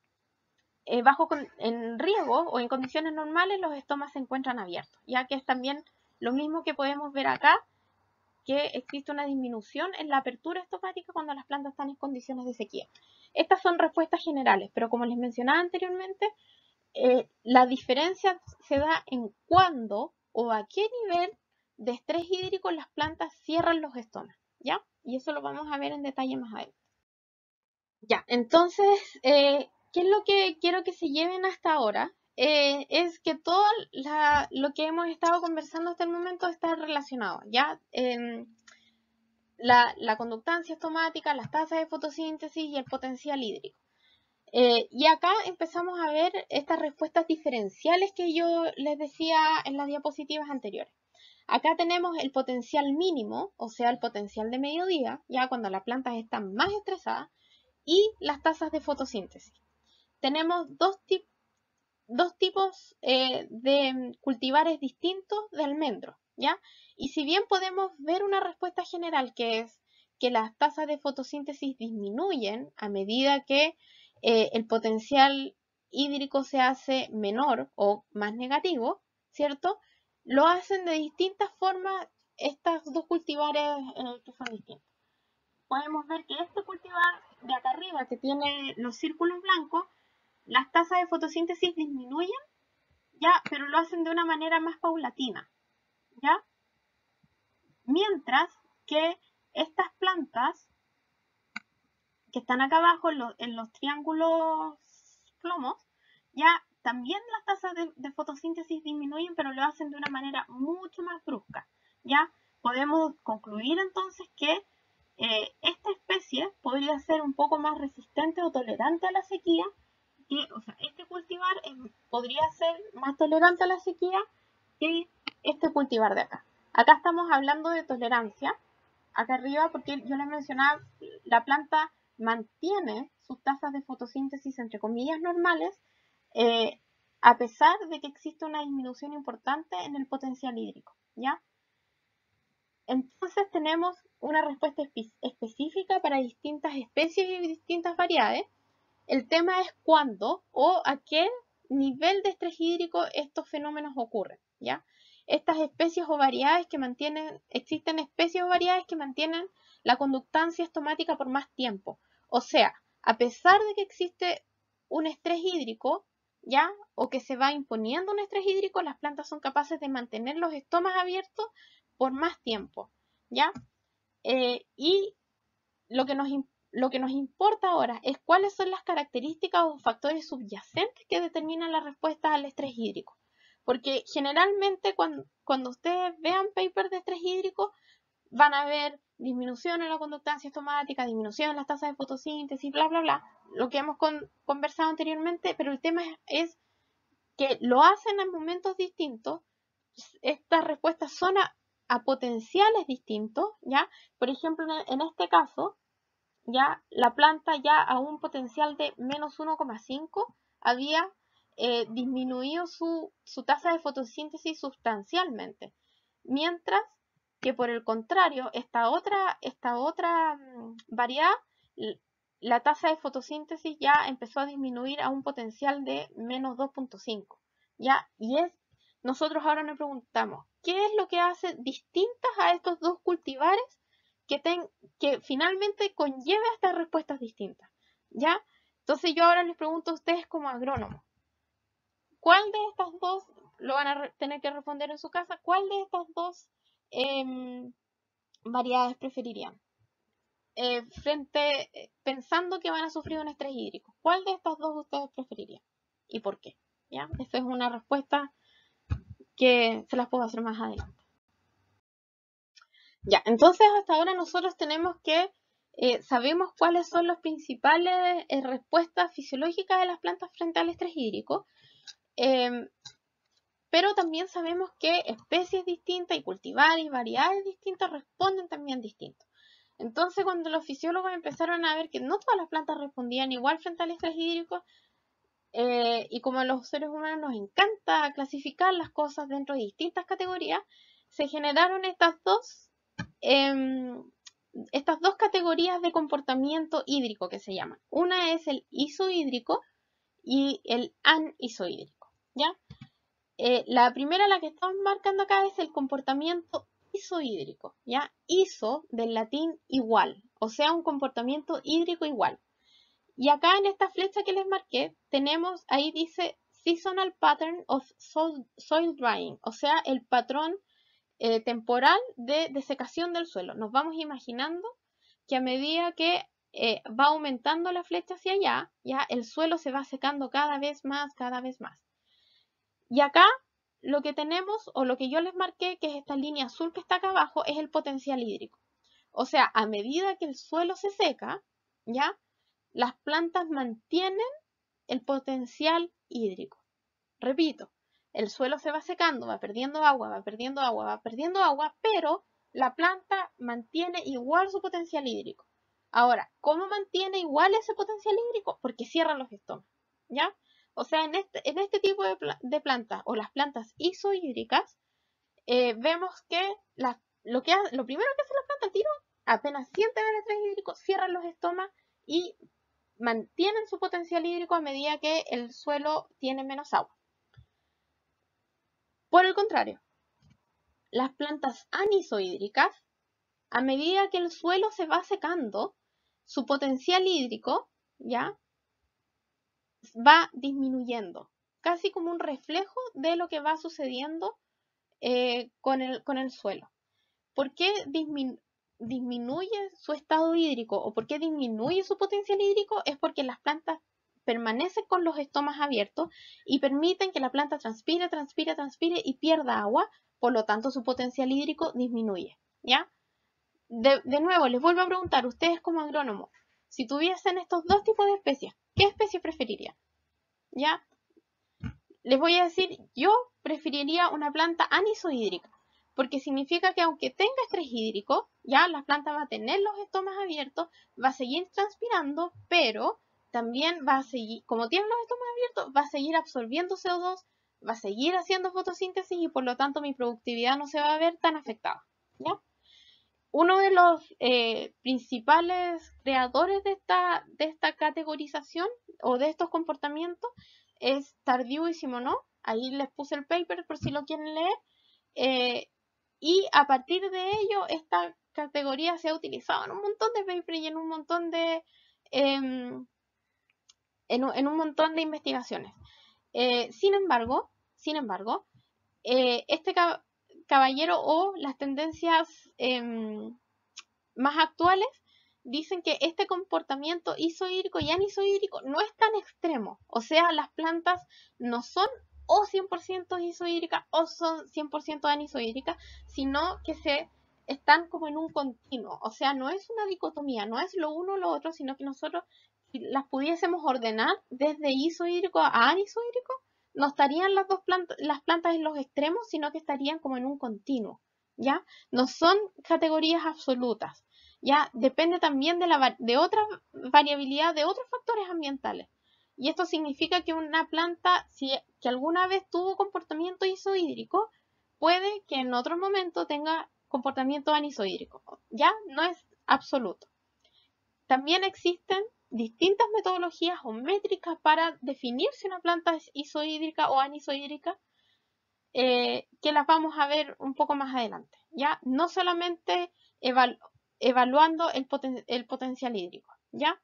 en riego o en condiciones normales, los estomas se encuentran abiertos, ya que es también lo mismo que podemos ver acá, que existe una disminución en la apertura estomática cuando las plantas están en condiciones de sequía. Estas son respuestas generales, pero como les mencionaba anteriormente, la diferencia se da en cuándo o a qué nivel de estrés hídrico las plantas cierran los estomas, ¿ya? Y eso lo vamos a ver en detalle más adelante. Ya, entonces, ¿qué es lo que quiero que se lleven hasta ahora? Es que todo lo que hemos estado conversando hasta el momento está relacionado, ¿ya? La conductancia estomática, las tasas de fotosíntesis y el potencial hídrico. Y acá empezamos a ver estas respuestas diferenciales que yo les decía en las diapositivas anteriores. Acá tenemos el potencial mínimo, o sea, el potencial de mediodía, ya cuando las plantas están más estresadas, y las tasas de fotosíntesis. Tenemos dos tipos de cultivares distintos de almendros, ¿ya? Y si bien podemos ver una respuesta general que es que las tasas de fotosíntesis disminuyen a medida que el potencial hídrico se hace menor o más negativo, ¿cierto? Lo hacen de distintas formas estas dos cultivares que son distintos. Podemos ver que este cultivar de acá arriba, que tiene los círculos blancos, las tasas de fotosíntesis disminuyen, ya, pero lo hacen de una manera más paulatina, ¿ya? Mientras que estas plantas que están acá abajo en los triángulos plomos, ya también las tasas de fotosíntesis disminuyen, pero lo hacen de una manera mucho más brusca, ¿ya? Podemos concluir entonces que esta especie podría ser un poco más resistente o tolerante a la sequía, o sea, este cultivar podría ser más tolerante a la sequía que este cultivar de acá. Acá estamos hablando de tolerancia, acá arriba, porque yo les mencionaba, la planta mantiene sus tasas de fotosíntesis entre comillas normales, eh, a pesar de que existe una disminución importante en el potencial hídrico, ¿ya? Entonces tenemos una respuesta específica para distintas especies y distintas variedades. El tema es cuándo o a qué nivel de estrés hídrico estos fenómenos ocurren, ¿ya? Estas especies o variedades que mantienen, existen especies o variedades que mantienen la conductancia estomática por más tiempo. O sea, a pesar de que existe un estrés hídrico, ¿ya? O que se va imponiendo un estrés hídrico, las plantas son capaces de mantener los estomas abiertos por más tiempo, ¿ya? Y lo que nos importa ahora es cuáles son las características o factores subyacentes que determinan la respuesta al estrés hídrico. Porque generalmente cuando ustedes vean papers de estrés hídrico, van a ver disminución en la conductancia estomática, disminución en las tasas de fotosíntesis, bla, bla, bla, lo que hemos conversado anteriormente, pero el tema es que lo hacen en momentos distintos. Estas respuestas son a potenciales distintos, ¿ya? Por ejemplo, en este caso, ya la planta ya a un potencial de menos 1,5 había disminuido su tasa de fotosíntesis sustancialmente, mientras que por el contrario, esta otra variedad, la tasa de fotosíntesis ya empezó a disminuir a un potencial de menos 2,5, ¿ya? Nosotros ahora nos preguntamos, ¿qué es lo que hace distintas a estos dos cultivares que finalmente conlleve a estas respuestas distintas? ¿Ya? Entonces yo ahora les pregunto a ustedes como agrónomos, ¿cuál de estas dos, lo van a tener que responder en su casa, cuál de estas dos variedades preferirían? Pensando que van a sufrir un estrés hídrico, ¿cuál de estas dos ustedes preferirían? ¿Y por qué? ¿Ya? Esa es una respuesta que se las puedo hacer más adelante. Ya, entonces hasta ahora nosotros tenemos que sabemos cuáles son las principales respuestas fisiológicas de las plantas frente al estrés hídrico, pero también sabemos que especies distintas y cultivares y variedades distintas responden también distinto. Entonces, cuando los fisiólogos empezaron a ver que no todas las plantas respondían igual frente al estrés hídrico, y como a los seres humanos nos encanta clasificar las cosas dentro de distintas categorías, se generaron estas dos categorías de comportamiento hídrico que se llaman. Una es el isohídrico y el anisohídrico, ¿ya? La primera, la que estamos marcando acá, es el comportamiento isohídrico, ¿ya? Iso, del latín igual, o sea, un comportamiento hídrico igual. Y acá en esta flecha que les marqué, tenemos, ahí dice Seasonal Pattern of Soil Drying, o sea, el patrón temporal de desecación del suelo. Nos vamos imaginando que a medida que va aumentando la flecha hacia allá, ya el suelo se va secando cada vez más, cada vez más. Y acá lo que tenemos, o lo que yo les marqué, que es esta línea azul que está acá abajo, es el potencial hídrico. O sea, a medida que el suelo se seca, ya las plantas mantienen el potencial hídrico. Repito, el suelo se va secando, va perdiendo agua, va perdiendo agua, va perdiendo agua, pero la planta mantiene igual su potencial hídrico. Ahora, ¿cómo mantiene igual ese potencial hídrico? Porque cierra los estomas, ¿ya? O sea, en este tipo de plantas, o las plantas isohídricas, vemos que lo primero que hace la planta al tiro, apenas sienten el estrés hídrico, cierran los estomas y mantienen su potencial hídrico a medida que el suelo tiene menos agua. Por el contrario, las plantas anisohídricas, a medida que el suelo se va secando, su potencial hídrico ya va disminuyendo, casi como un reflejo de lo que va sucediendo con el suelo. ¿Por qué disminuye su estado hídrico o por qué disminuye su potencial hídrico? Es porque las plantas permanecen con los estomas abiertos y permiten que la planta transpire, transpire, transpire y pierda agua, por lo tanto su potencial hídrico disminuye, ¿ya? De nuevo, les vuelvo a preguntar, ustedes como agrónomos, si tuviesen estos dos tipos de especies, ¿qué especie preferirían? ¿Ya? Les voy a decir, yo preferiría una planta anisohídrica, porque significa que aunque tenga estrés hídrico, ya la planta va a tener los estomas abiertos, va a seguir transpirando, pero también va a seguir, como tiene los estomas abiertos, va a seguir absorbiendo CO2, va a seguir haciendo fotosíntesis y por lo tanto mi productividad no se va a ver tan afectada, ¿ya? Uno de los principales creadores de esta categorización o de estos comportamientos es Tardieu y Simoneau. Ahí les puse el paper por si lo quieren leer. Eh, y a partir de ello, esta categoría se ha utilizado en un montón de papers y en un montón de, em, en un montón de investigaciones. Sin embargo, este caballero o las tendencias más actuales dicen que este comportamiento isohídrico y anisohídrico no es tan extremo. O sea, las plantas no son o 100% isohídricas o son 100% anisohídricas, sino que se están como en un continuo. O sea, no es una dicotomía, no es lo uno o lo otro, sino que nosotros, si las pudiésemos ordenar desde isohídrico a anisohídrico, no estarían las plantas en los extremos, sino que estarían como en un continuo. ¿Ya? No son categorías absolutas. Ya depende también de otra variabilidad de otros factores ambientales. Y esto significa que una planta, si que alguna vez tuvo comportamiento isohídrico, puede que en otro momento tenga comportamiento anisohídrico. Ya no es absoluto. También existen distintas metodologías o métricas para definir si una planta es isohídrica o anisohídrica, que las vamos a ver un poco más adelante. Ya no solamente evaluando el potencial hídrico. ¿Ya?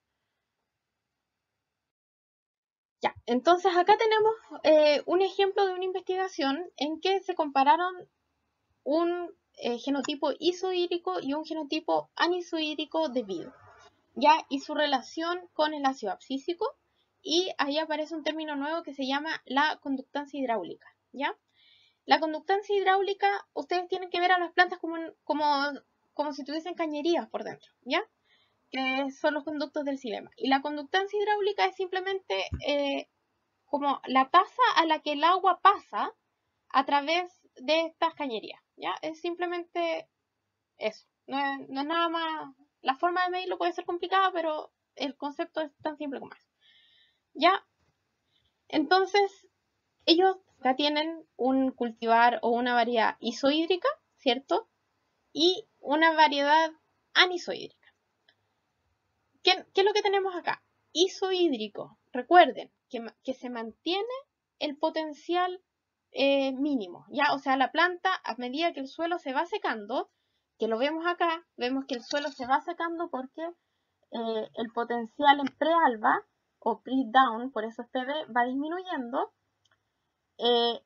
Ya, entonces acá tenemos un ejemplo de una investigación en que se compararon un genotipo isohídrico y un genotipo anisohídrico de vid, ¿ya? Y su relación con el ácido abscísico, y ahí aparece un término nuevo que se llama la conductancia hidráulica, ¿ya? La conductancia hidráulica, ustedes tienen que ver a las plantas como si tuviesen cañerías por dentro, ¿ya? Que son los conductos del xilema. Y la conductancia hidráulica es simplemente como la tasa a la que el agua pasa a través de estas cañerías, ¿ya? Es simplemente eso. No es nada más. La forma de medirlo puede ser complicada, pero el concepto es tan simple como eso. ¿Ya? Entonces, ellos acá tienen un cultivar o una variedad isohídrica, ¿cierto? Y una variedad anisohídrica. ¿Qué es lo que tenemos acá? Isohídrico. Recuerden que se mantiene el potencial mínimo, ¿ya? O sea, la planta, a medida que el suelo se va secando, que lo vemos acá, vemos que el suelo se va secando porque el potencial en pre-alba o pre-down, por eso es PB, va disminuyendo. Eh,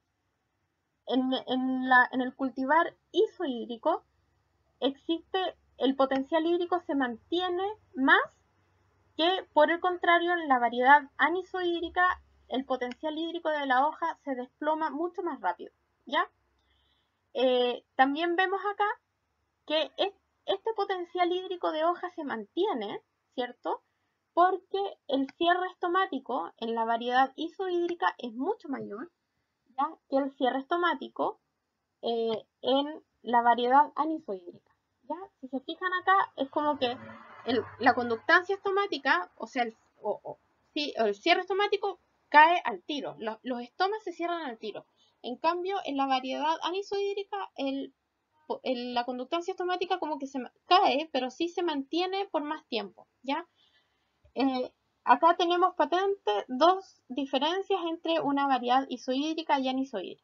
en el cultivar isohídrico existe, el potencial hídrico se mantiene más que, por el contrario, en la variedad anisohídrica, el potencial hídrico de la hoja se desploma mucho más rápido, ¿ya? También vemos acá que este potencial hídrico de hoja se mantiene, ¿cierto? Porque el cierre estomático en la variedad isohídrica es mucho mayor, ¿ya? Que el cierre estomático en la variedad anisohídrica, ¿ya? Si se fijan acá, es como que la conductancia estomática, o sea, sí, el cierre estomático cae al tiro, los estomas se cierran al tiro. En cambio, en la variedad anisohídrica, la conductancia estomática como que se cae, pero sí se mantiene por más tiempo, ¿ya? Acá tenemos patente dos diferencias entre una variedad isohídrica y anisohídrica.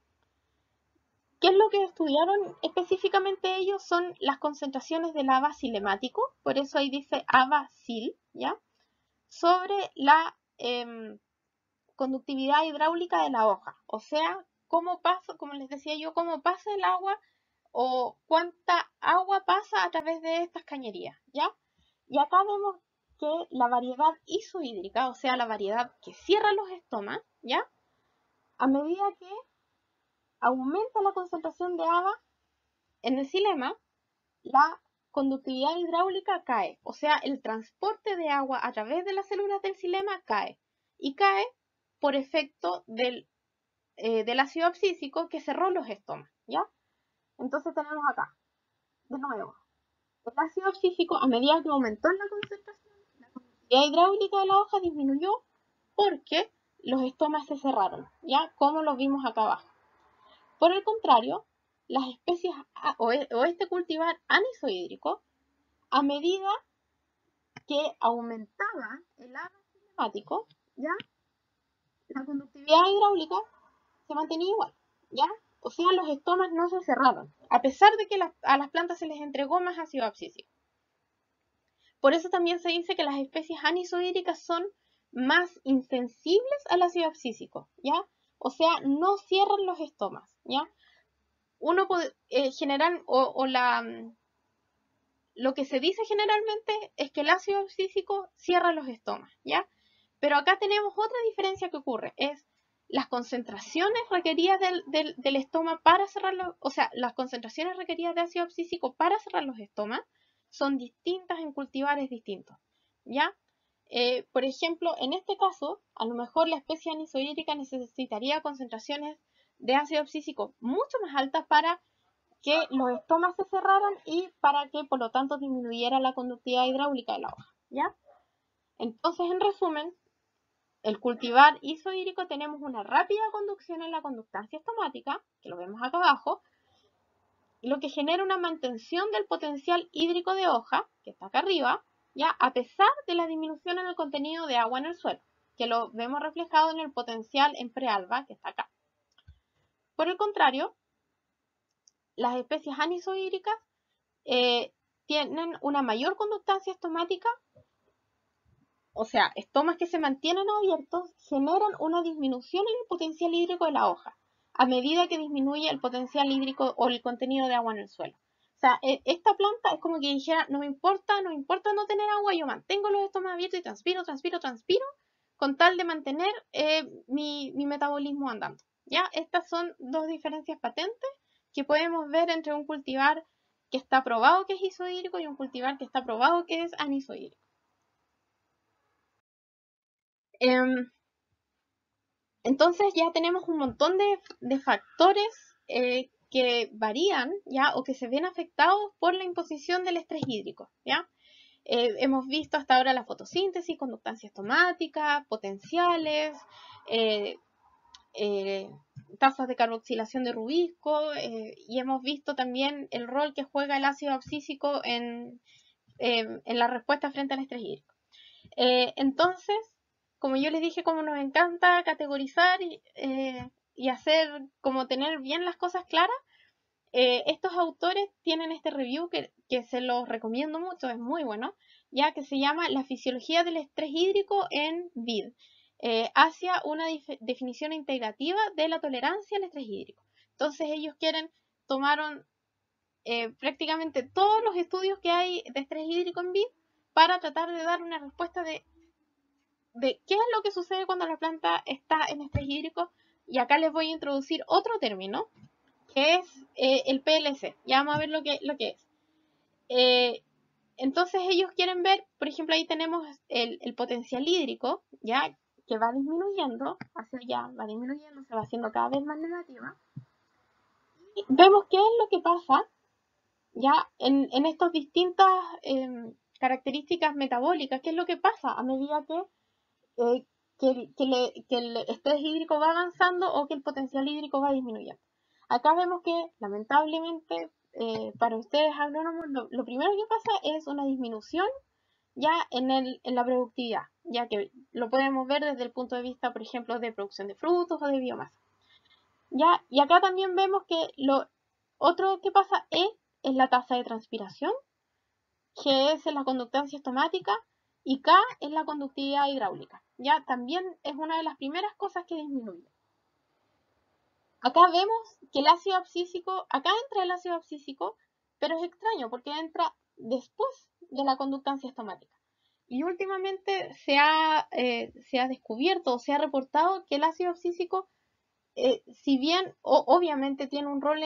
¿Qué es lo que estudiaron específicamente ellos? Son las concentraciones del ABA cilemático, por eso ahí dice ABA-sil, ¿ya? Sobre la conductividad hidráulica de la hoja, o sea, cómo pasa, como les decía yo, cómo pasa el agua o cuánta agua pasa a través de estas cañerías, ¿ya? Y acá vemos que la variedad isohídrica, o sea, la variedad que cierra los estomas, ¿ya? A medida que aumenta la concentración de ABA en el xilema, la conductividad hidráulica cae, o sea, el transporte de agua a través de las células del xilema cae, y cae por efecto del ácido abscísico que cerró los estomas, ¿ya? Entonces tenemos acá, de nuevo, el ácido abscísico, a medida que aumentó la concentración, la conductividad hidráulica de la hoja disminuyó porque los estomas se cerraron, ¿ya? Como lo vimos acá abajo. Por el contrario, las especies o este cultivar anisohídrico, a medida que aumentaba el agua cinemático, ¿ya? La conductividad hidráulica se mantenía igual, ¿ya? O sea, los estomas no se cerraron, a pesar de que a las plantas se les entregó más ácido abscísico. Por eso también se dice que las especies anisohídricas son más insensibles al ácido abscísico, ¿ya? O sea, no cierran los estomas, ¿ya? Uno puede, lo que se dice generalmente es que el ácido abscísico cierra los estomas, ¿ya? Pero acá tenemos otra diferencia que ocurre, es las concentraciones requeridas del estoma para cerrarlo, o sea, las concentraciones requeridas de ácido abscísico para cerrar los estomas son distintas en cultivares distintos, ¿ya? Por ejemplo, en este caso, a lo mejor la especie anisohídrica necesitaría concentraciones de ácido abscísico mucho más altas para que los estomas se cerraran y para que, por lo tanto, disminuyera la conductividad hidráulica de la hoja, ¿ya? Entonces, en resumen, el cultivar isohídrico tenemos una rápida conducción en la conductancia estomática, que lo vemos acá abajo, lo que genera una mantención del potencial hídrico de hoja, que está acá arriba, ya a pesar de la disminución en el contenido de agua en el suelo, que lo vemos reflejado en el potencial en prealba, que está acá. Por el contrario, las especies anisohídricas tienen una mayor conductancia estomática, o sea, estomas que se mantienen abiertos generan una disminución en el potencial hídrico de la hoja, a medida que disminuye el potencial hídrico o el contenido de agua en el suelo. O sea, esta planta es como que dijera, no me importa no tener agua, yo mantengo los estomas abiertos y transpiro, con tal de mantener mi metabolismo andando. ¿Ya? Estas son dos diferencias patentes que podemos ver entre un cultivar que está probado que es isohídrico y un cultivar que está probado que es anisohídrico. Entonces ya tenemos un montón de factores que varían, ¿ya? O que se ven afectados por la imposición del estrés hídrico, ¿ya? Hemos visto hasta ahora la fotosíntesis, conductancia estomática, potenciales, eh, tasas de carboxilación de rubisco, y hemos visto también el rol que juega el ácido abscísico en la respuesta frente al estrés hídrico. Entonces, como yo les dije, como nos encanta categorizar y hacer, como tener bien las cosas claras, estos autores tienen este review que se los recomiendo mucho, es muy bueno, ya que se llama La fisiología del estrés hídrico en vid, hacia una definición integrativa de la tolerancia al estrés hídrico. Entonces ellos tomaron prácticamente todos los estudios que hay de estrés hídrico en vid para tratar de dar una respuesta de qué es lo que sucede cuando la planta está en estrés hídrico. Y acá les voy a introducir otro término, que es el PLC. Ya vamos a ver lo que es. Entonces ellos quieren ver, por ejemplo, ahí tenemos el potencial hídrico, ya que va disminuyendo, hacia allá, va disminuyendo, se va haciendo cada vez más negativa. Y vemos qué es lo que pasa ya en estas distintas características metabólicas, qué es lo que pasa a medida que el estrés hídrico va avanzando o que el potencial hídrico va disminuyendo. Acá vemos que, lamentablemente, para ustedes agrónomos, lo primero que pasa es una disminución ya en la productividad, ya que lo podemos ver desde el punto de vista, por ejemplo, de producción de frutos o de biomasa. ¿Ya? Y acá también vemos que lo otro que pasa es la tasa de transpiración, G es la conductancia estomática y K es la conductividad hidráulica. Ya también es una de las primeras cosas que disminuye. Acá vemos que el ácido abscísico, acá entra el ácido abscísico, pero es extraño porque entra después de la conductancia estomática. Y últimamente se ha descubierto o se ha reportado que el ácido abscísico, si bien obviamente tiene un rol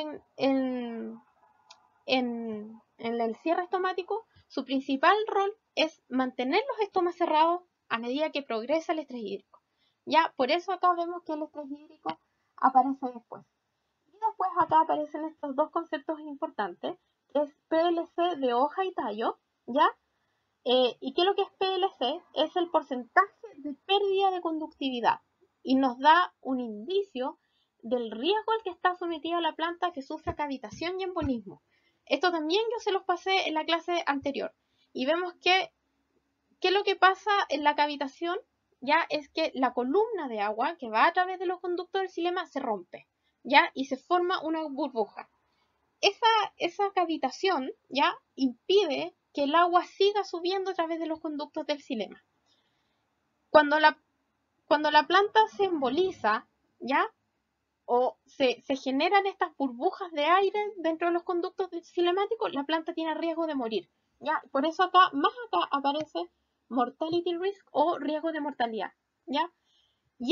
en el cierre estomático, su principal rol es mantener los estomas cerrados a medida que progresa el estrés hídrico. Ya, por eso acá vemos que el estrés hídrico aparece después. Y después acá aparecen estos dos conceptos importantes, que es PLC de hoja y tallo, ¿ya? ¿Y qué es lo que es PLC? Es el porcentaje de pérdida de conductividad y nos da un indicio del riesgo al que está sometida la planta que sufra cavitación y embolismo. Esto también yo se los pasé en la clase anterior. Y vemos que, ¿qué es lo que pasa en la cavitación? Ya es que la columna de agua que va a través de los conductos del xilema se rompe, ¿ya? Y se forma una burbuja. Esa cavitación, ¿ya? Impide que el agua siga subiendo a través de los conductos del xilema. Cuando la planta se emboliza, ¿ya? O se generan estas burbujas de aire dentro de los conductos cinemáticos, la planta tiene riesgo de morir. ¿Ya? Por eso acá, más acá aparece mortality risk o riesgo de mortalidad. ¿Ya? Y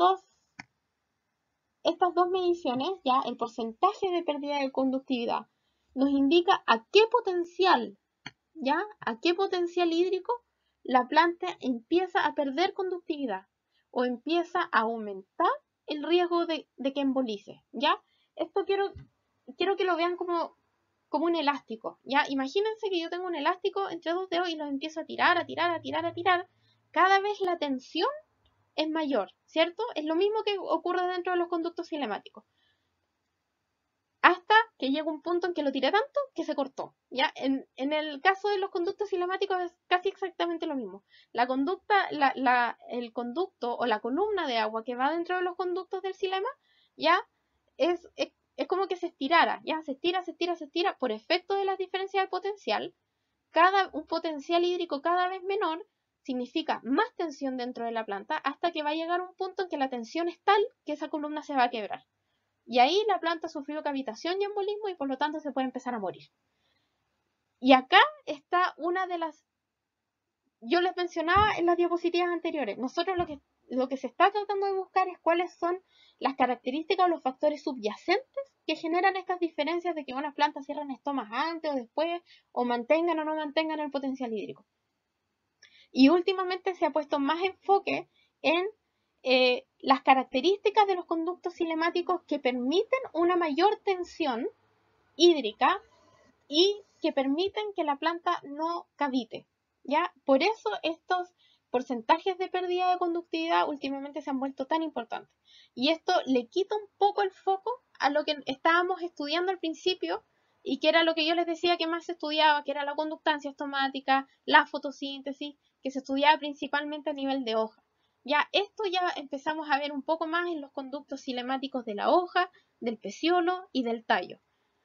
estas dos mediciones, ya el porcentaje de pérdida de conductividad, nos indica a qué potencial, ¿ya? A qué potencial hídrico la planta empieza a perder conductividad o empieza a aumentar el riesgo de que embolice, ¿ya? Esto quiero que lo vean como un elástico, ¿ya? Imagínense que yo tengo un elástico entre dos dedos y los empiezo a tirar, a tirar, a tirar, a tirar. Cada vez la tensión es mayor, ¿cierto? Es lo mismo que ocurre dentro de los conductos cinemáticos. Hasta que llega un punto en que lo tiré tanto que se cortó. ¿Ya? En el caso de los conductos cinemáticos es casi exactamente lo mismo. El conducto o la columna de agua que va dentro de los conductos del xilema, ya es como que se estirara, ya se estira, se estira, se estira por efecto de las diferencias de potencial. Un potencial hídrico cada vez menor significa más tensión dentro de la planta hasta que va a llegar un punto en que la tensión es tal que esa columna se va a quebrar. Y ahí la planta sufrió cavitación y embolismo y por lo tanto se puede empezar a morir. Y acá está una de las... Yo les mencionaba en las diapositivas anteriores, nosotros lo que se está tratando de buscar es cuáles son las características o los factores subyacentes que generan estas diferencias de que unas plantas cierran estomas antes o después, o mantengan o no mantengan el potencial hídrico. Y últimamente se ha puesto más enfoque en las características de los conductos cinemáticos que permiten una mayor tensión hídrica y que permiten que la planta no cavite. ¿Ya? Por eso estos porcentajes de pérdida de conductividad últimamente se han vuelto tan importantes. Y esto le quita un poco el foco a lo que estábamos estudiando al principio y que era lo que yo les decía que más se estudiaba, que era la conductancia estomática, la fotosíntesis, que se estudiaba principalmente a nivel de hoja. Ya esto ya empezamos a ver un poco más en los conductos cinemáticos de la hoja, del peciolo y del tallo.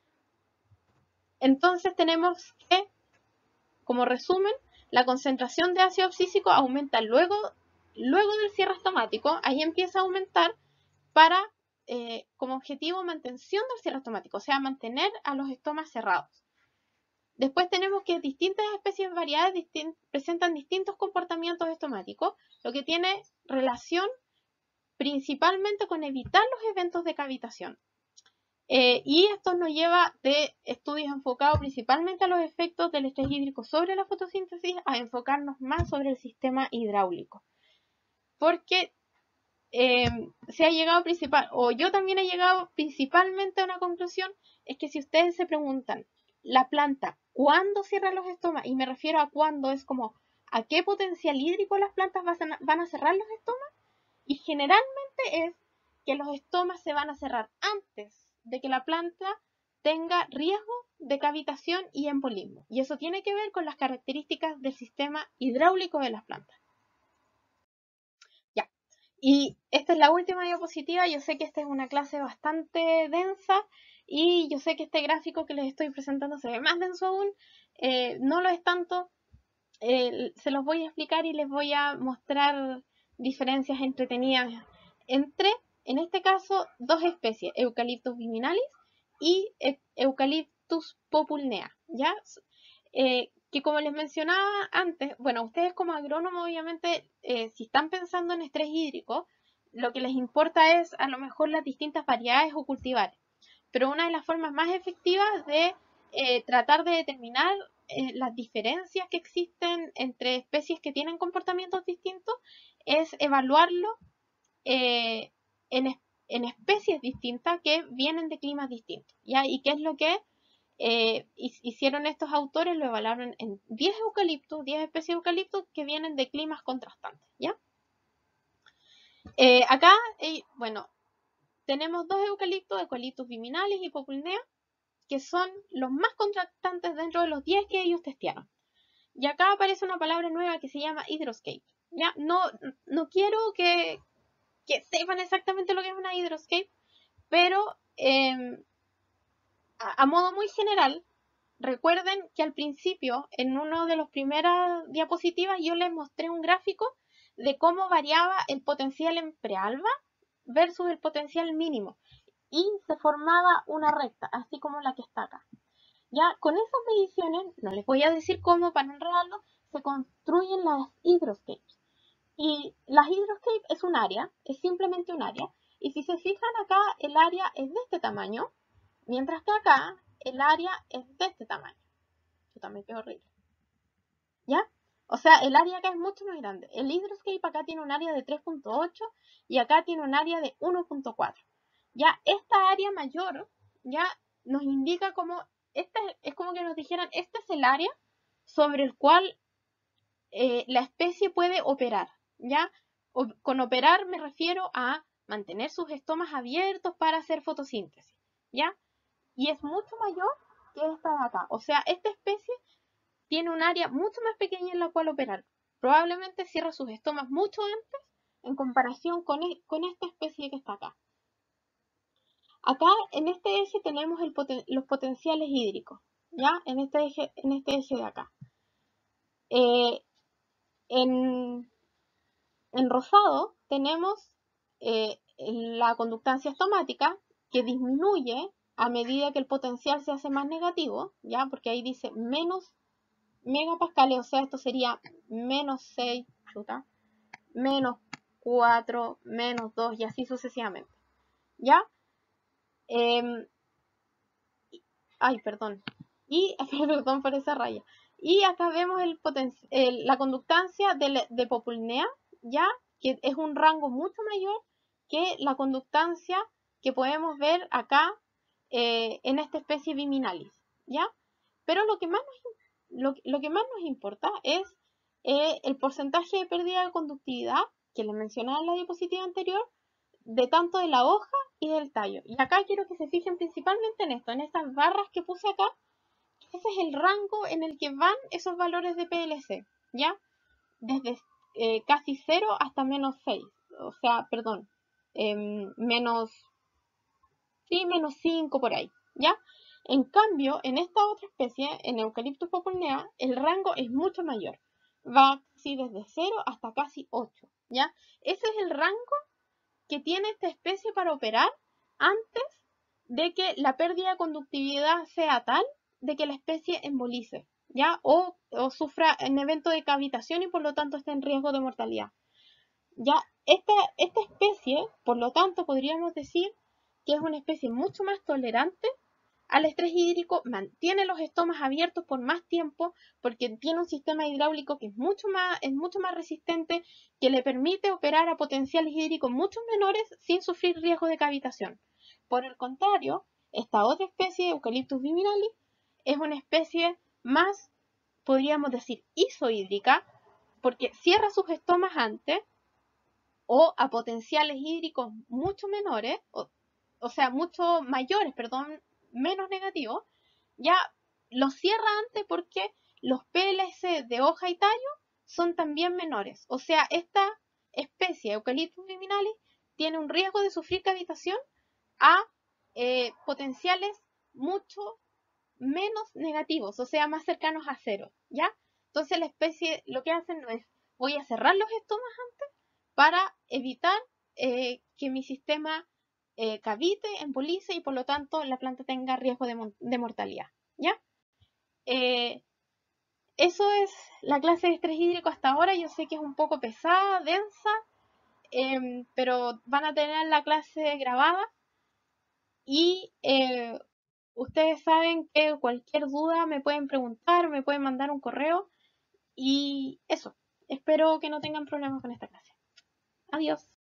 Entonces tenemos que, como resumen, la concentración de ácido abscísico aumenta luego del cierre estomático, ahí empieza a aumentar para, como objetivo, mantención del cierre estomático, o sea, mantener a los estomas cerrados. Después tenemos que distintas especies variadas presentan distintos comportamientos estomáticos, lo que tiene relación principalmente con evitar los eventos de cavitación. Y esto nos lleva de estudios enfocados principalmente a los efectos del estrés hídrico sobre la fotosíntesis a enfocarnos más sobre el sistema hidráulico. Porque se ha llegado o yo también he llegado principalmente a una conclusión, es que si ustedes se preguntan, la planta, ¿cuándo cierra los estomas? Y me refiero a cuándo, es como, ¿a qué potencial hídrico las plantas van a cerrar los estomas? Y generalmente es que los estomas se van a cerrar antes de que la planta tenga riesgo de cavitación y embolismo. Y eso tiene que ver con las características del sistema hidráulico de las plantas. Ya. Y esta es la última diapositiva. Yo sé que esta es una clase bastante densa y yo sé que este gráfico que les estoy presentando se ve más denso aún. No lo es tanto. Se los voy a explicar y les voy a mostrar diferencias entretenidas entre, en este caso, dos especies, Eucalyptus viminalis y Eucalyptus populnea, ¿ya? Que como les mencionaba antes, bueno, ustedes como agrónomos, obviamente, si están pensando en estrés hídrico, lo que les importa es a lo mejor las distintas variedades o cultivares. Pero una de las formas más efectivas de tratar de determinar las diferencias que existen entre especies que tienen comportamientos distintos es evaluarlo eh, en especies distintas que vienen de climas distintos. ¿Ya? ¿Y qué es lo que hicieron estos autores? Lo evaluaron en 10 eucaliptos, 10 especies de eucaliptos que vienen de climas contrastantes. ¿Ya? Acá, bueno, tenemos dos eucaliptos, Eucalyptus viminalis y Populnea, que son los más contrastantes dentro de los 10 que ellos testearon. Y acá aparece una palabra nueva que se llama hydroscape. ¿Ya? No quiero que sepan exactamente lo que es una hydroscape, pero a modo muy general, recuerden que al principio, en una de las primeras diapositivas, yo les mostré un gráfico de cómo variaba el potencial en prealba versus el potencial mínimo. Y se formaba una recta, así como la que está acá. Ya con esas mediciones, no les voy a decir cómo para no enredarlo, se construyen las hydroscapes. Y las hydroscapes es un área, es simplemente un área. Y si se fijan acá, el área es de este tamaño, mientras que acá el área es de este tamaño. Esto también quedó horrible. ¿Ya? O sea, el área acá es mucho más grande. El hydroscape acá tiene un área de 3.8 y acá tiene un área de 1.4. Ya esta área mayor ya nos indica como, es como que nos dijeran, este es el área sobre el cual la especie puede operar. ¿Ya? Con operar me refiero a mantener sus estomas abiertos para hacer fotosíntesis. ¿Ya? Y es mucho mayor que esta de acá. O sea, esta especie tiene un área mucho más pequeña en la cual operar. Probablemente cierra sus estomas mucho antes en comparación con esta especie que está acá. Acá en este eje tenemos los potenciales hídricos, ¿ya? En este eje de acá. En rosado tenemos la conductancia estomática, que disminuye a medida que el potencial se hace más negativo, ¿ya? Porque ahí dice menos megapascales, o sea, esto sería menos 6, menos 4, menos 2 y así sucesivamente, ¿ya? Ay, perdón. Y, perdón por esa raya. Y acá vemos la conductancia de Populnea, ¿ya? Que es un rango mucho mayor que la conductancia que podemos ver acá en esta especie Viminalis, ¿ya? Pero lo que más nos importa es el porcentaje de pérdida de conductividad que les mencionaba en la diapositiva anterior, de tanto de la hoja y del tallo. Y acá quiero que se fijen principalmente en esto, en estas barras que puse acá. Ese es el rango en el que van esos valores de PLC, ¿ya? Desde casi 0 hasta menos 6. O sea, perdón, menos 5 por ahí, ¿ya? En cambio, en esta otra especie, en Eucalyptus populnea, el rango es mucho mayor. Va así desde 0 hasta casi 8, ¿ya? Ese es el rango que tiene esta especie para operar antes de que la pérdida de conductividad sea tal de que la especie embolice, ¿ya? O sufra un evento de cavitación y por lo tanto esté en riesgo de mortalidad. Ya esta especie, por lo tanto, podríamos decir que es una especie mucho más tolerante al estrés hídrico, mantiene los estomas abiertos por más tiempo porque tiene un sistema hidráulico que es mucho más resistente, que le permite operar a potenciales hídricos mucho menores sin sufrir riesgo de cavitación. Por el contrario, esta otra especie, Eucalyptus viminalis, es una especie más, podríamos decir, isohídrica, porque cierra sus estomas antes o a potenciales hídricos mucho menores, o sea, mucho mayores, perdón, menos negativos, ya los cierra antes porque los PLC de hoja y tallo son también menores. O sea, esta especie, Eucalyptus viminalis, tiene un riesgo de sufrir cavitación a potenciales mucho menos negativos, o sea, más cercanos a cero, ¿ya? Entonces la especie lo que hacen no es, voy a cerrar los estomas antes para evitar que mi sistema cavite, embolice y por lo tanto la planta tenga riesgo de mortalidad, ¿ya? Eh, Eso es la clase de estrés hídrico hasta ahora. Yo sé que es un poco pesada, densa, pero van a tener la clase grabada y ustedes saben que cualquier duda me pueden preguntar, me pueden mandar un correo y eso. Espero que no tengan problemas con esta clase. Adiós.